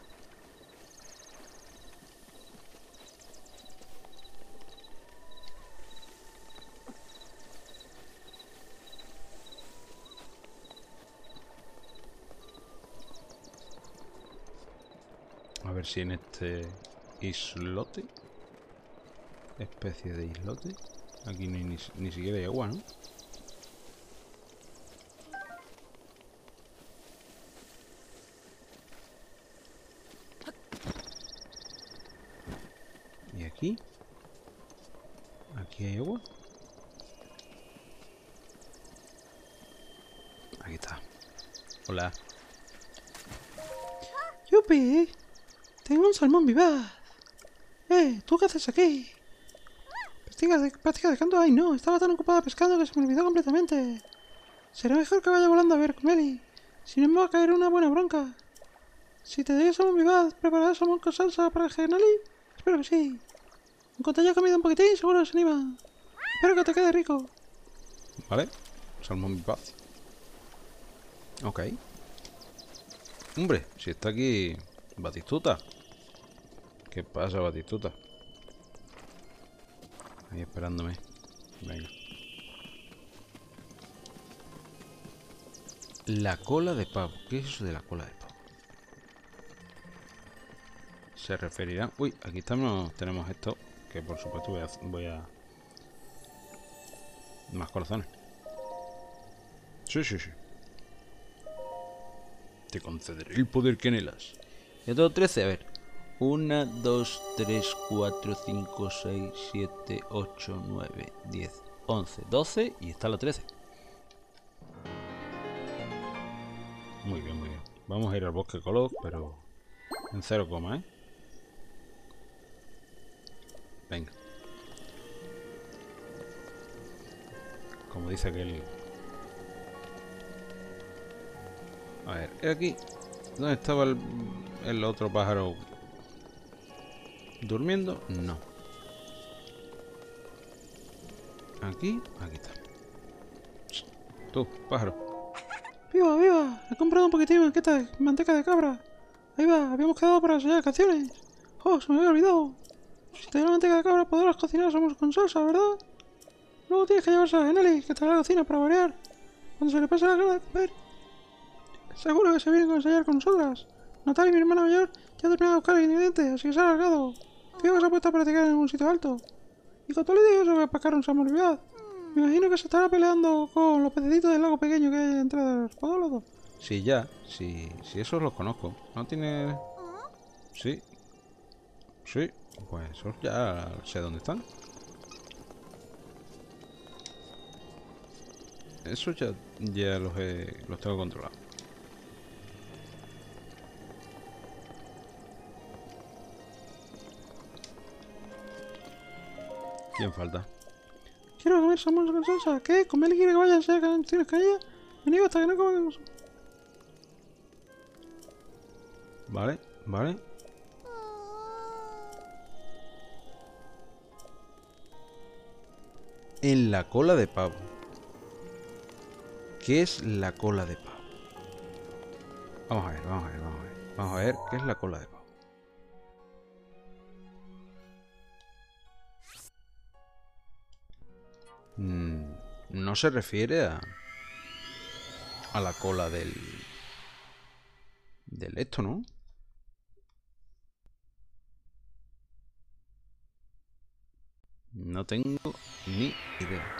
A ver si en este islote, especie de islote, aquí ni siquiera hay agua, ¿no? aquí. Aquí hay agua. Aquí está. Hola. ¡Yupi! Tengo un salmón vivaz. ¿Tú qué haces aquí? Práctica de canto. Ay, no. Estaba tan ocupada pescando que se me olvidó completamente. Será mejor que vaya volando a ver con Meli. Si no me va a caer una buena bronca. Si te doy salmón vivaz, ¿prepararás salmón con salsa para el Genali? Espero que sí. En cuanto haya comido un poquitín, seguro se anima. Espero que te quede rico. Vale. Salmón vivaz. Ok. Hombre, si está aquí Batistuta. ¿Qué pasa, Batistuta? Ahí esperándome. Venga. La cola de pavo. ¿Qué es eso de la cola de pavo? Se referirá... Uy, aquí estamos, tenemos esto. Que por supuesto voy a... Más corazones. Sí, sí, sí. Te concederé el poder que anhelas. Ya tengo 13, a ver. 1, 2, 3, 4, 5, 6, 7, 8, 9, 10, 11, 12 y está la 13. Muy bien, muy bien. Vamos a ir al bosque Colog, pero en 0, ¿eh? Venga. Como dice aquel... A ver, ¿es aquí? ¿Dónde estaba el otro pájaro? ¿Durmiendo? No. Aquí, aquí está. Tú, pájaro. ¡Viva, viva! He comprado un poquitín de manteca de cabra. Ahí va, habíamos quedado para enseñar canciones. ¡Oh, se me había olvidado! Si te doy la manteca de cabra podrás cocinar somos con salsa, ¿verdad? Luego tienes que llevarse a Geneli, que está en la cocina para variar. Cuando se le pase la gana de comer, seguro que se viene a ensayar con nosotras. Natalia, mi hermana mayor, ya ha terminado de buscar el ingrediente, así que se ha alargado. Fijo que se ha puesto a practicar en algún sitio alto. Y con todo le digo eso que pescar un salmón olvidado. Me imagino que se estará peleando con los pececitos del lago pequeño que hay entre los podólogos. Sí, ya. Sí, esos los conozco. ¿No tiene...? Sí. Sí. Pues esos ya sé dónde están. Esos ya los tengo controlados. ¿Quién falta? Quiero comer salmón con salsa. ¿Qué? ¿Con Meli quiere que vaya a hacer canciones con ella? Me niego hasta que no comamos. Vale, vale. En la cola de pavo. ¿Qué es la cola de pavo? Vamos a ver, vamos a ver, vamos a ver. Vamos a ver qué es la cola de pavo. No se refiere a la cola del esto, ¿no? No tengo ni idea.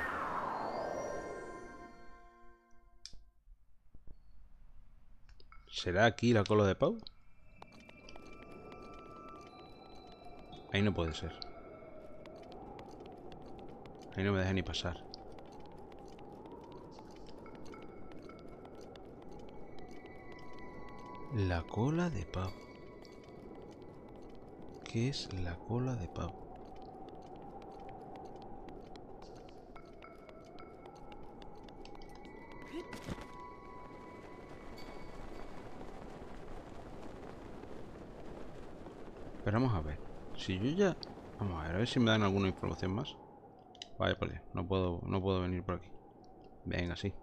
¿Será aquí la cola de pavo? Ahí no puede ser. Ahí no me deja ni pasar. La cola de pavo. ¿Qué es la cola de pavo? Pero vamos a ver. Si yo ya... Vamos a ver si me dan alguna información más. Vale, vale. No puedo venir por aquí. Venga, sí.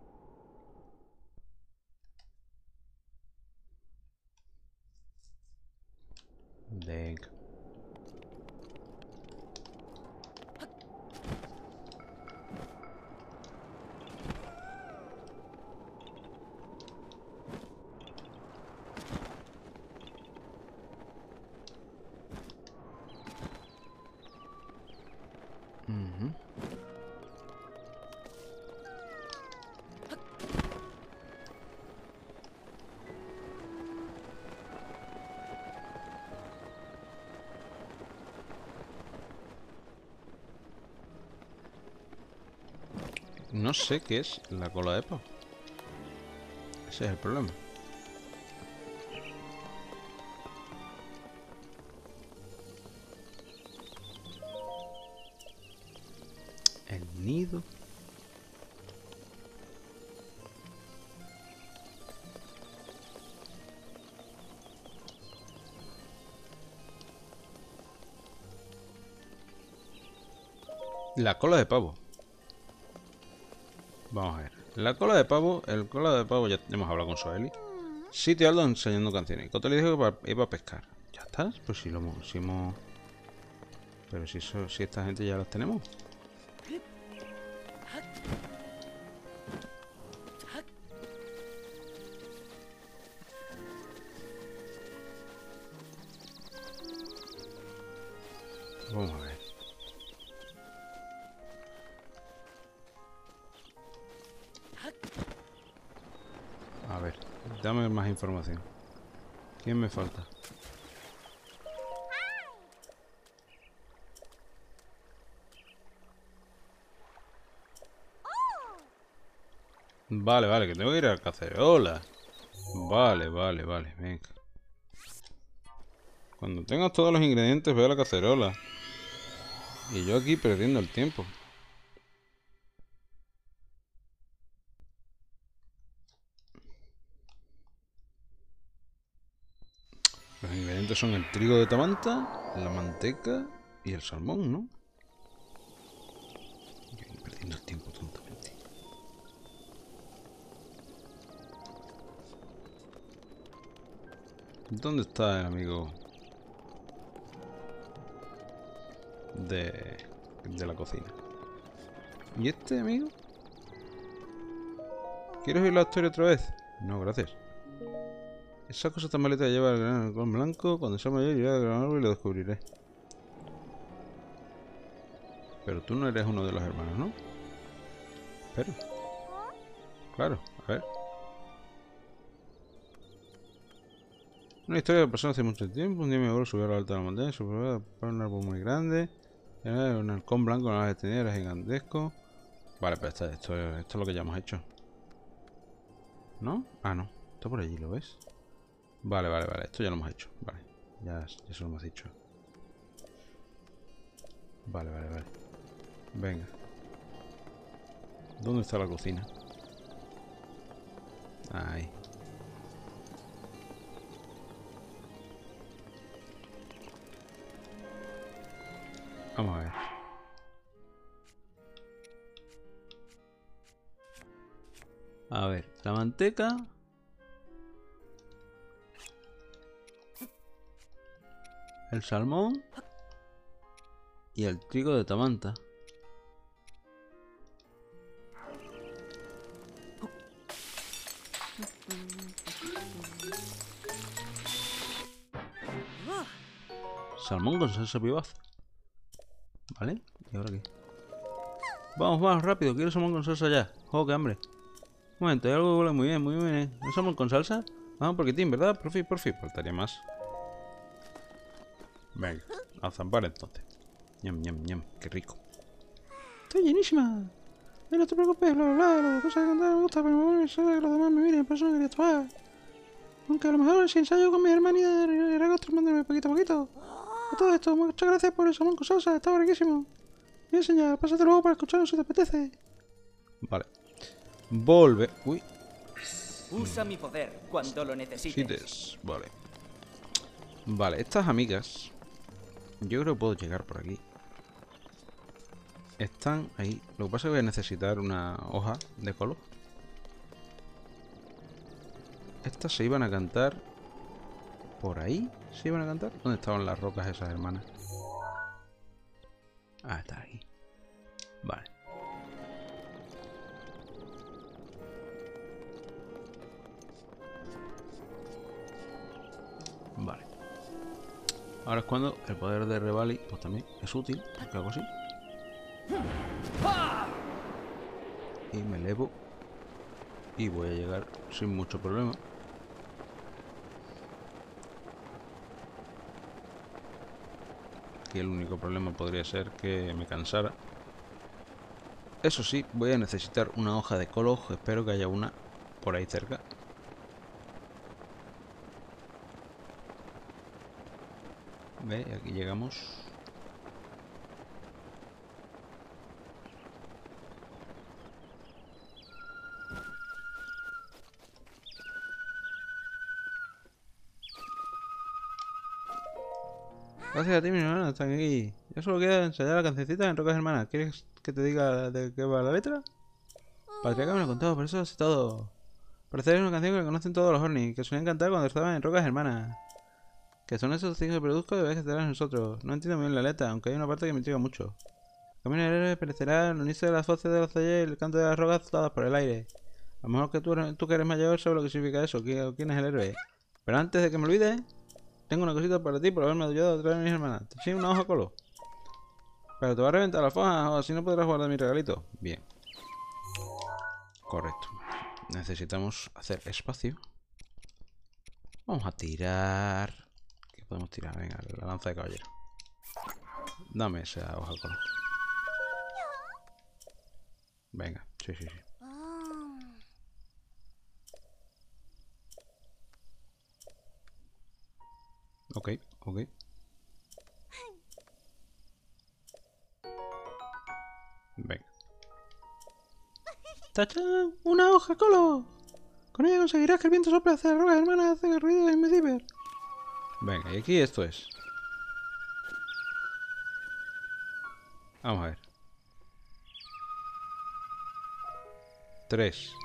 Venga. no sé qué es la cola de pavo. Ese es el problema. El nido. La cola de pavo. Vamos a ver. La cola de pavo, el cola de pavo ya hemos hablado con Soeli. Sitio Aldo enseñando canciones. Y Coto le dijo que iba a pescar. ¿Ya está? Pues si lo hemos... Pero si esta gente ya las tenemos. Vamos a ver. A ver, dame más información. ¿Quién me falta? Vale, vale, que tengo que ir a la cacerola. Vale, vale, vale, venga. Cuando tengas todos los ingredientes, ve a la cacerola. Y yo aquí perdiendo el tiempo. Los ingredientes son el trigo de Tamanta, la manteca y el salmón, ¿no? Yo aquí perdiendo el tiempo tontamente. ¿Dónde está el amigo de la cocina? ¿Y este amigo? ¿Quieres oír la historia otra vez? No, gracias. Esa cosa tan maleta lleva el gran halcón blanco. Cuando sea mayor iré al gran árbol y lo descubriré. Pero tú no eres uno de los hermanos, ¿no? Pero... Claro, a ver. Una historia que pasó hace mucho tiempo. Un día mi abuelo subió a la alta de la montaña, subió para un árbol muy grande. Era un halcón blanco con alas extendidas, era gigantesco. Vale, pues esto es lo que ya hemos hecho. ¿No? Ah, no. Está por allí, ¿lo ves? Vale, vale, vale. Esto ya lo hemos hecho. Vale. Ya se lo hemos dicho. Vale, vale, vale. Venga. ¿Dónde está la cocina? Ahí. Vamos a ver. A ver, la manteca. El salmón. Y el trigo de Tamanta. Salmón con salsa vivaz. ¿Vale? ¿Y ahora qué? Vamos, vamos, rápido. Quiero salmón con salsa ya. ¡Oh, qué hambre! Un momento, hay algo que huele muy bien, muy bien. ¿No salmón con salsa? Vamos, porquitín, ¿verdad? Por fin, faltaría más. Venga, a zampar entonces. Ñam, ñam, ñam, qué rico. Estoy llenísima. No te preocupes, bla, bla, bla. Las cosas que contar me gusta, pero me sabe que los demás me miren, por eso no quería actuar. Aunque a lo mejor si ensayo con mi hermanita y regosto mandarme poquito a poquito. A todo esto, muchas gracias por el salmón con salsa, estaba riquísimo. Voy a enseñar, pásate luego para escucharlo si te apetece. Vale. Volve. Uy. Usa mi poder cuando lo necesites. Vale. Vale, estas amigas. Yo creo que puedo llegar por aquí. Están ahí. Lo que pasa es que voy a necesitar una hoja de color. Estas se iban a cantar por ahí. ¿Se iban a cantar? ¿Dónde estaban las rocas esas hermanas? Ah, está aquí. Vale. Vale. Ahora es cuando el poder de Revali pues también es útil, porque hago así. Y me elevo. Y voy a llegar sin mucho problema. Aquí el único problema podría ser que me cansara. Eso sí, voy a necesitar una hoja de colo. Espero que haya una por ahí cerca. Ve, aquí llegamos. Gracias a ti, mi hermana, están aquí. Yo solo quiero ensayar la cancioncita en Rocas Hermanas. ¿Quieres que te diga de qué va la letra? Patriarca me lo contó, por eso hace todo. Parece que es una canción que conocen todos los Hornis, que suelen cantar cuando estaban en Rocas Hermanas. Que son esos hijos de produzco de vez que estarán nosotros. No entiendo bien la letra, aunque hay una parte que me intriga mucho. Camino del héroe perecerá al unirse de las voces de los talleres y el canto de las rocas azotadas por el aire. A lo mejor que tú que eres mayor sabes lo que significa eso. ¿Quién es el héroe? Pero antes de que me olvide, tengo una cosita para ti por haberme ayudado a traer a mis hermanas. Te enseño una hoja colo. Pero te va a reventar la foja o así no podrás guardar mi regalito. Bien. Correcto. Necesitamos hacer espacio. Vamos a tirar. ¿Qué podemos tirar? Venga, la lanza de caballero. Dame esa hoja colo. Venga, sí, sí, sí. Ok, ok. Venga. ¡Tachán! ¡Una hoja colo! Con ella conseguirás que el viento sople hacia la roca, hermana, hace el ruido invisible. Venga, y aquí esto es. Vamos a ver. 3,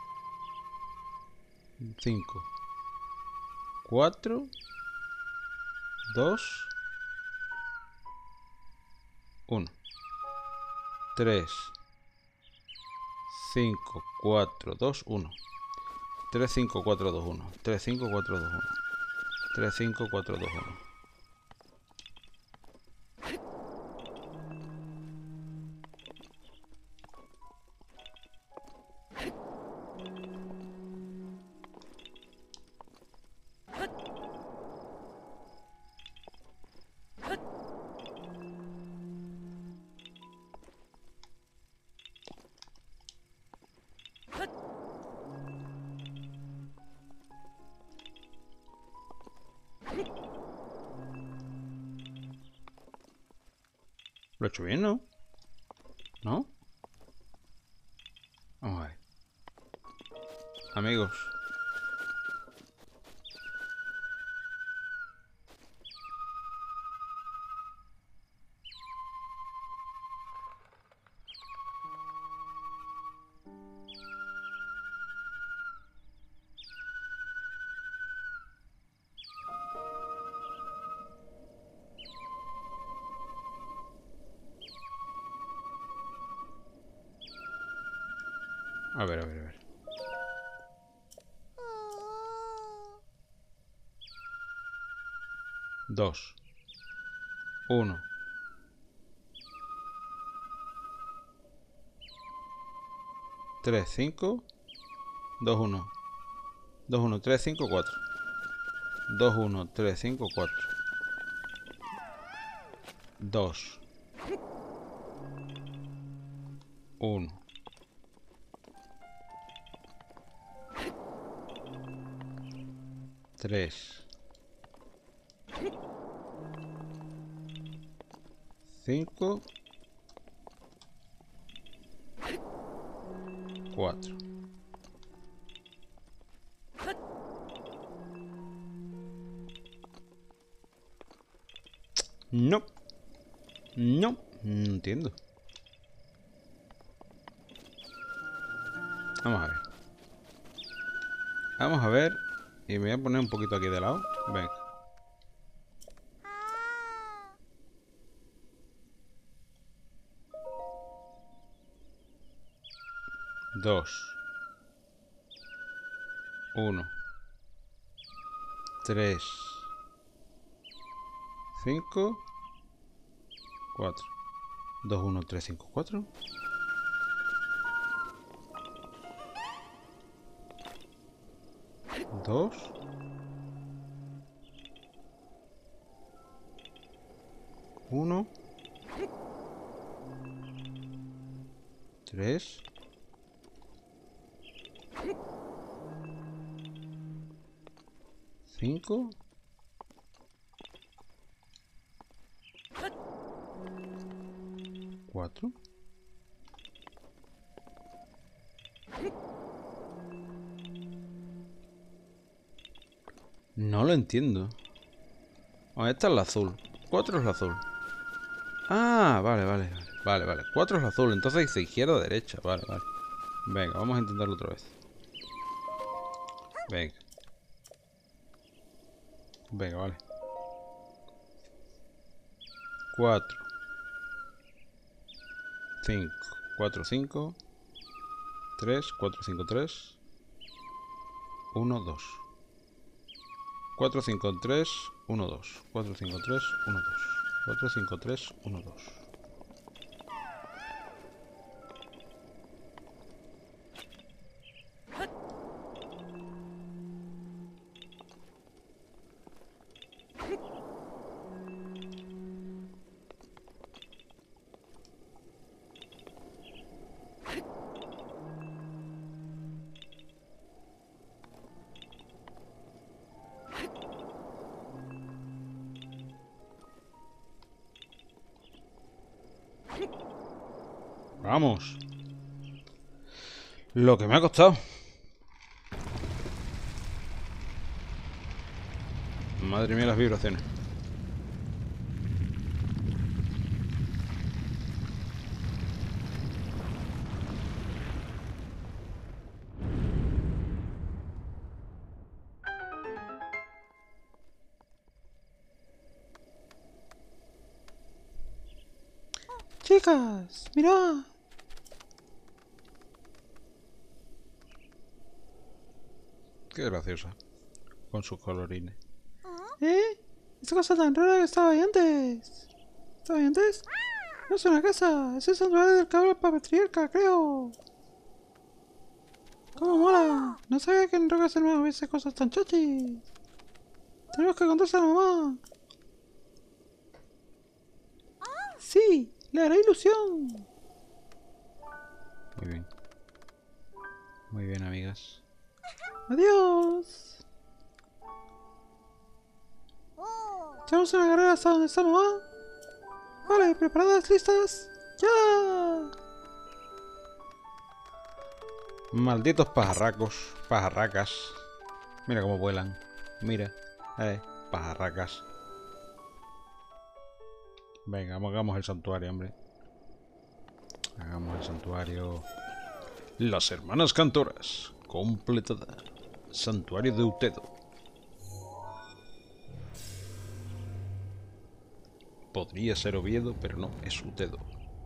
5, 4, 2, 1. 3, 5, 4, 2, 1. 3, 5, 4, 2, 1. 3, 5, 4, 2, 1. 3, 5, 4, 2, 1. Lo he hecho bien, ¿no? ¿No? Vamos a ver. Amigos. A ver, a ver, a ver. 2, 1. 3, 5, 2, 1. 2, 1, 3, 5, 4. 2, 1, 3, 5, 4. 2, 1. 3, 5, 4. No. No. No entiendo. Vamos a ver. Vamos a ver. Y me voy a poner un poquito aquí de lado. Venga. 2, 1, 3, 5, 4. 2, 1, 3, 5, 4. 2, 1, 3. 5. 4. No lo entiendo. Oh, esta es la azul. 4 es la azul. Ah, vale. 4 es la azul. Entonces dice izquierda, derecha. Vale. Venga, vamos a intentarlo otra vez. Venga, vale. 4. 5. 4, 5. 3, 4, 5, 3. 1, 2. 4, 5, 3, 1, 2. 4, 5, 3, 1, 2. 4, 5, 3, 1, 2. Vamos. Lo que me ha costado. Madre mía, las vibraciones. Chicas, mirad. Qué graciosa. Con sus colorines. ¿Eh? Esta cosa tan rara que estaba ahí antes. ¿Estaba ahí antes? No es una casa. Es el santuario del cabra patriarca, creo. ¡Cómo mola! No sabía que en Roca Selma hubiese cosas tan chachis. Tenemos que contárselo a mamá. Sí, le hará ilusión. Muy bien. Muy bien, amigas. Adiós. ¿Echamos una carrera hasta donde está mamá? Vale, ¿preparadas? ¿Listas? ¡Ya! Malditos pajarracos. Pajarracas. Mira cómo vuelan. Mira. Pajarracas. Venga, hagamos el santuario, hombre. Hagamos el santuario. Las hermanas cantoras. Completada. Santuario de Utedo. Podría ser Oviedo, pero no, es Utedo.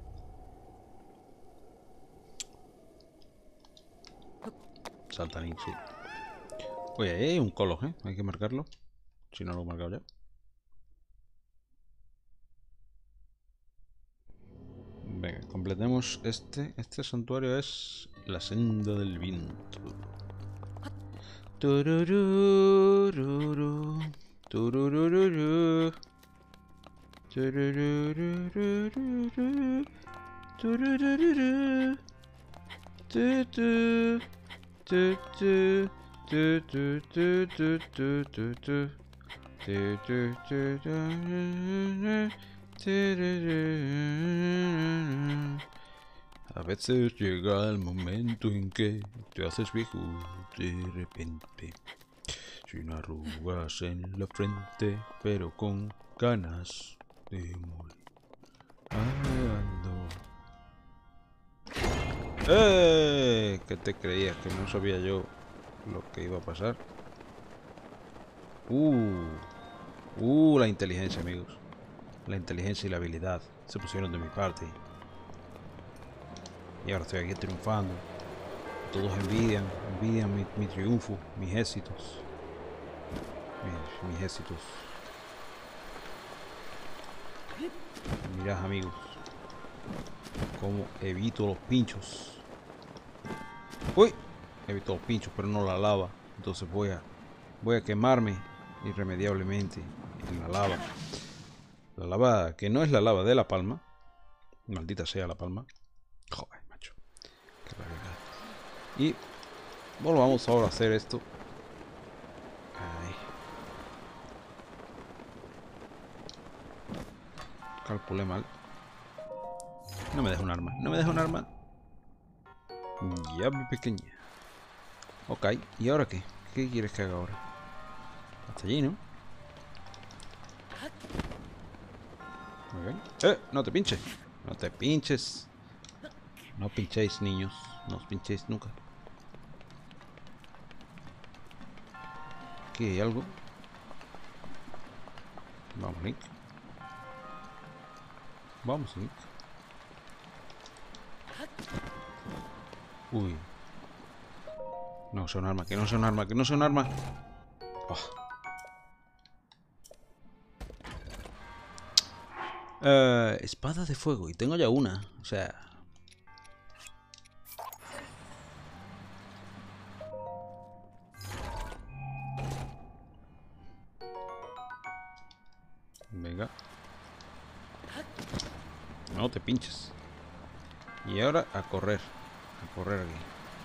Saltanín, sí. Oye, ahí hay un colo, ¿eh? Hay que marcarlo. Si no lo he marcado ya. Venga, completemos este. Este santuario es la senda del viento. Tururururu, tururururu, tururururu, tururururu, tu, tu, tu, tu, tu, tu, tu, tu, tu, tu, tu. A veces llega el momento en que te haces viejo de repente, sin arrugas en la frente, pero con ganas de morir. ¿Qué te creías? ¿Que no sabía yo lo que iba a pasar? La inteligencia, amigos. La inteligencia y la habilidad se pusieron de mi parte. Y ahora estoy aquí triunfando. Todos envidian mi triunfo, mis éxitos. Mis éxitos. Mirad, amigos, cómo evito los pinchos. ¡Uy! Evito los pinchos, pero no la lava. Entonces voy a quemarme irremediablemente en la lava. La lava que no es la lava de La Palma. Maldita sea La Palma. Joder, macho. Y volvamos ahora a hacer esto. Ahí. Calculé mal. No me deja un arma. No me deja un arma. Ya, mi pequeña. Ok. ¿Y ahora qué? ¿Qué quieres que haga ahora? Hasta allí, ¿no? Muy bien. No te pinches. No te pinches. No pinchéis, niños. No os pinchéis nunca. Aquí hay algo. Vamos, Link. Vamos, Link. Uy. No sea un arma, que no sea un arma, que no sea un arma. Oh. Espada de fuego. Y tengo ya una. O sea... Venga. No te pinches. Y ahora a correr. A correr aquí.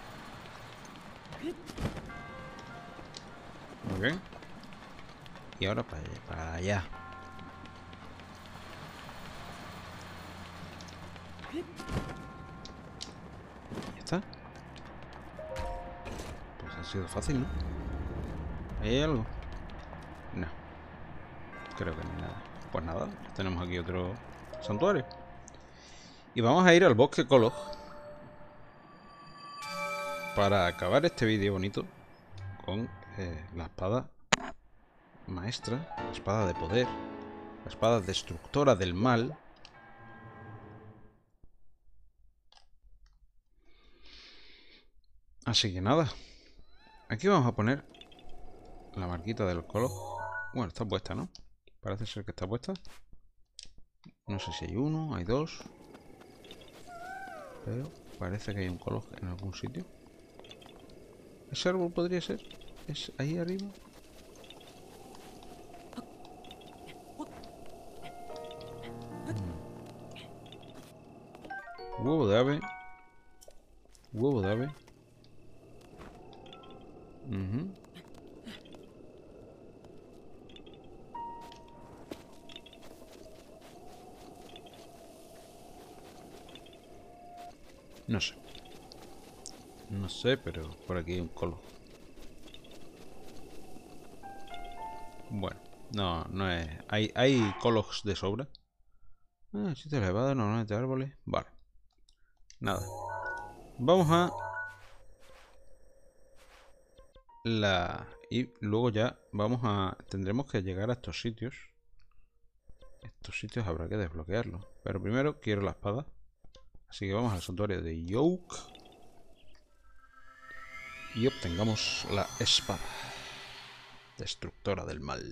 Muy bien. Y ahora para allá. Para allá. Ya está. Pues ha sido fácil, ¿no? ¿Ahí hay algo? No. Creo que no hay nada. Pues nada. Tenemos aquí otro santuario. Y vamos a ir al bosque Kolog. Para acabar este vídeo bonito. Con la espada maestra. La espada de poder. La espada destructora del mal. Así que nada. Aquí vamos a poner la marquita del Kolog. Bueno, está puesta, ¿no? Parece ser que está puesta. No sé si hay uno, hay dos. Pero parece que hay un Kolog en algún sitio. ¿Ese árbol podría ser? ¿Es ahí arriba? Huevo de ave. Huevo de ave. No sé. No sé, pero por aquí hay un Kolog. Bueno, no es... Hay Kologs de sobra. Sitio elevado, normalmente árboles. Vale. Nada. Vamos a... Y luego ya vamos a... Tendremos que llegar a estos sitios. Estos sitios habrá que desbloquearlos. Pero primero quiero la espada. Así que vamos al santuario de Yoke. Y obtengamos la espada destructora del mal.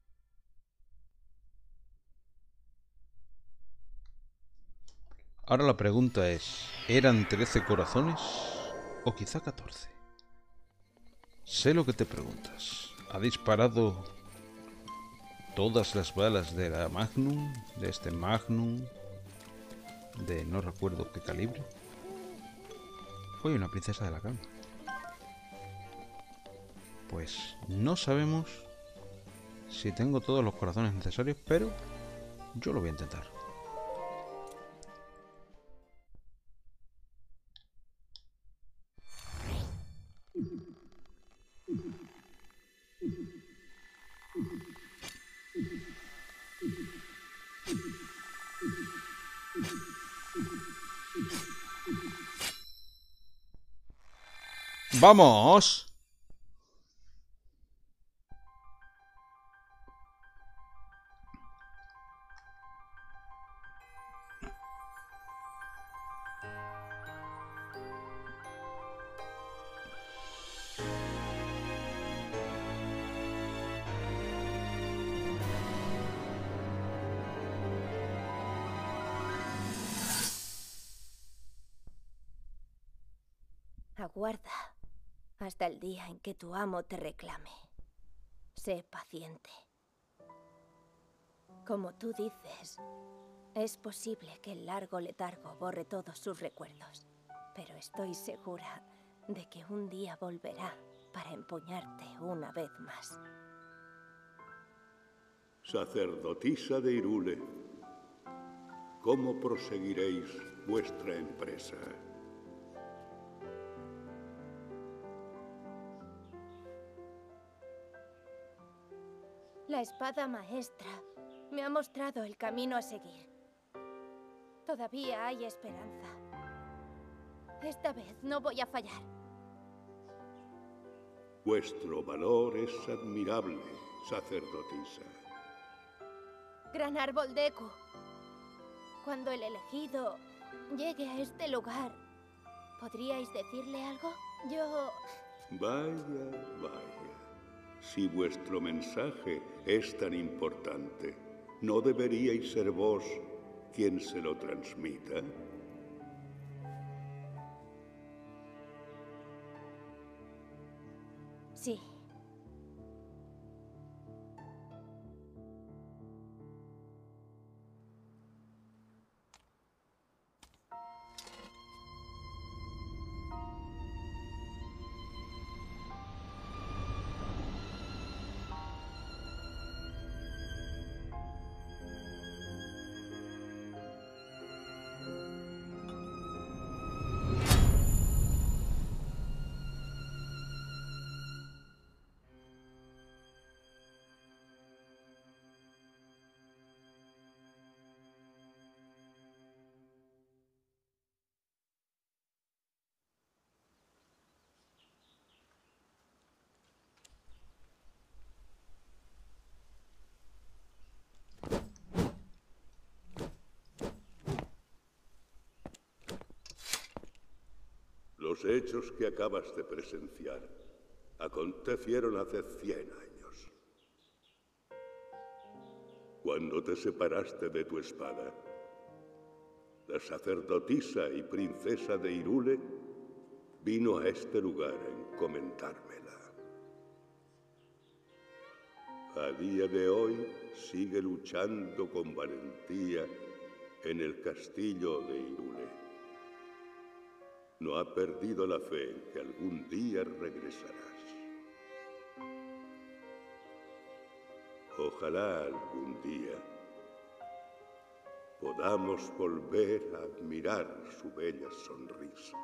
Ahora la pregunta es, ¿eran 13 corazones o quizá 14? Sé lo que te preguntas. ¿Ha disparado todas las balas de la Magnum? De este Magnum. De no recuerdo qué calibre. Fue una princesa de la cama. Pues no sabemos si tengo todos los corazones necesarios, pero yo lo voy a intentar. ¡Vamos! Aguarda hasta el día en que tu amo te reclame. Sé paciente. Como tú dices, es posible que el largo letargo borre todos sus recuerdos, pero estoy segura de que un día volverá para empuñarte una vez más. Sacerdotisa de Hyrule, ¿cómo proseguiréis vuestra empresa? La espada maestra me ha mostrado el camino a seguir. Todavía hay esperanza. Esta vez no voy a fallar. Vuestro valor es admirable, sacerdotisa. Gran árbol de Deku. Cuando el elegido llegue a este lugar, ¿podríais decirle algo? Yo... Vaya, vaya. Si vuestro mensaje es tan importante, ¿no deberíais ser vos quien se lo transmita? Sí. Los hechos que acabas de presenciar acontecieron hace 100 años. Cuando te separaste de tu espada, la sacerdotisa y princesa de Hyrule vino a este lugar a encomendármela. A día de hoy sigue luchando con valentía en el castillo de Hyrule. No ha perdido la fe en que algún día regresarás. Ojalá algún día podamos volver a admirar su bella sonrisa.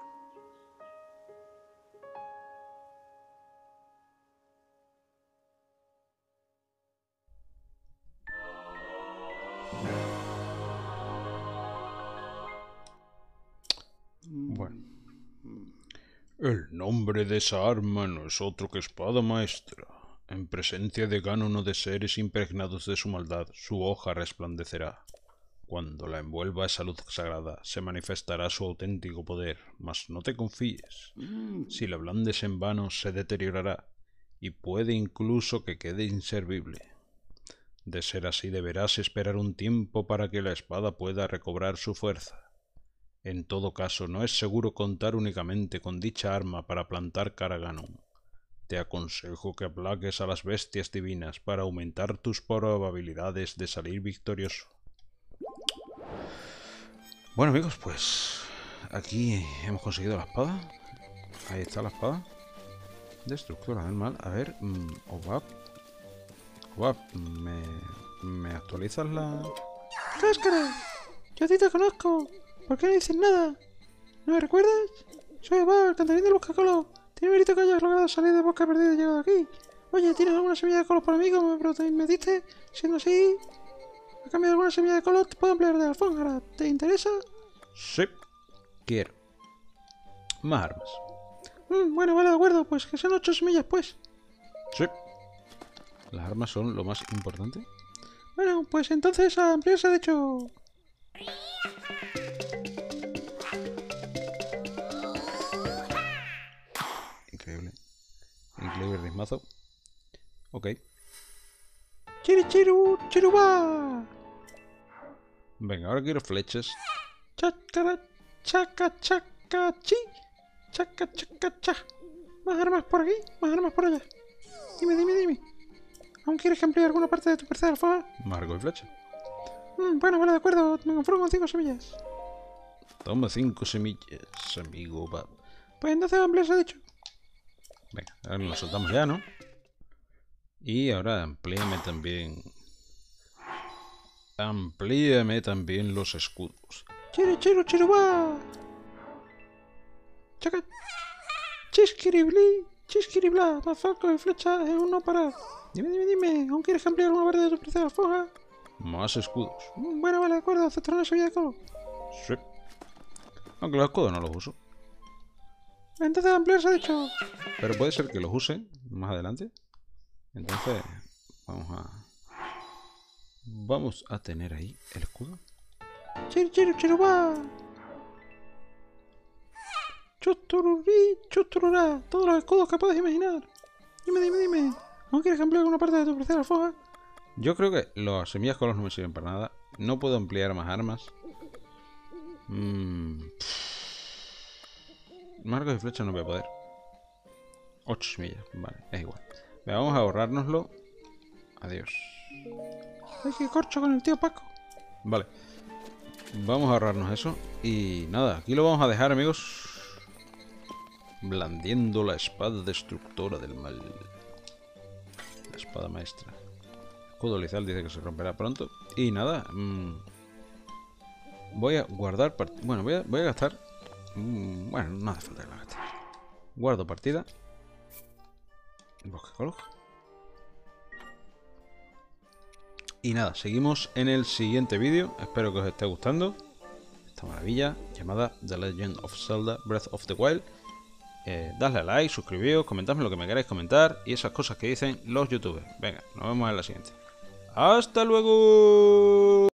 Bueno. El nombre de esa arma no es otro que espada maestra. En presencia de Ganon o de seres impregnados de su maldad, su hoja resplandecerá. Cuando la envuelva esa luz sagrada, se manifestará su auténtico poder, mas no te confíes. Si la blandes en vano, se deteriorará, y puede incluso que quede inservible. De ser así, deberás esperar un tiempo para que la espada pueda recobrar su fuerza. En todo caso, no es seguro contar únicamente con dicha arma para plantar cara a Ganon. Te aconsejo que aplaques a las bestias divinas para aumentar tus probabilidades de salir victorioso. Bueno amigos, pues aquí hemos conseguido la espada. Ahí está la espada. Destructora del mal. A ver, Obab, ¿me actualizas la...? ¡Cáscara! Yo a ti te conozco. ¿Por qué no dices nada? ¿No me recuerdas? Soy Obab, el cantarín del Boscacolor. Tiene mérito que hayas logrado salir del bosque perdido y llegado aquí. Oye, ¿tienes alguna semilla de color para mí como me diste? Siendo así, a cambio de alguna semilla de color te puedo emplear de alfónjara. ¿Te interesa? Sí, quiero. Más armas. Bueno, vale, de acuerdo. Pues que sean 8 semillas, pues. Sí. Las armas son lo más importante. Bueno, pues entonces a ampliarse de hecho... Increíble. Increíble ritmazo. Ok. ¡Chirichiru! ¡Chiruba! Venga, ahora quiero flechas. ¡Chacara! ¡Chaca! ¡Chaca! ¡Chi! ¡Chaca! ¡Chaca! ¡Cha! Más armas por aquí, más armas por allá. Dime. ¿Aún quieres que amplíe alguna parte de tu tercer alfa? Marco y flecha. Bueno, vale, de acuerdo. Me conformo con 5 semillas. Toma 5 semillas, amigo. Pues entonces ampliarse dicho. Venga, ahora nos soltamos ya, ¿no? Y ahora amplíame también. Amplíame también los escudos. Chiru, chirubá. Chaca. Chisquiribli, chisquiribla. Más arco y flecha en un no parar. Dime. ¿Aún quieres ampliar una parte de tu precio de alfoja? Más escudos. Bueno, vale, de acuerdo. Aceptaré una subida de color. Sí. Aunque los escudos no los uso. Entonces ampliarse dicho. Pero puede ser que los use más adelante. Entonces, vamos a tener ahí el escudo. Chirubá. Chustururí, chustururá. Todos los escudos que puedes imaginar. Dime. ¿Aún quieres ampliar alguna parte de tu precio de alfoja? Yo creo que las semillas color no me sirven para nada. No puedo ampliar más armas. Marcos y flechas no voy a poder. 8 semillas, vale, es igual. Venga, vamos a ahorrárnoslo. Adiós. Ay, qué corcho con el tío Paco. Vale. Vamos a ahorrarnos eso. Y nada, aquí lo vamos a dejar, amigos. Blandiendo la espada destructora del mal. La espada maestra. Escudo lizal dice que se romperá pronto. Y nada. Voy a guardar... Bueno, voy a gastar... bueno, no hace falta que la gaste. Guardo partida. Bosque color. Y nada, seguimos en el siguiente vídeo. Espero que os esté gustando esta maravilla llamada The Legend of Zelda Breath of the Wild. Dadle a like, suscribíos, comentadme lo que me queráis comentar y esas cosas que dicen los youtubers. Venga, nos vemos en la siguiente. ¡Hasta luego!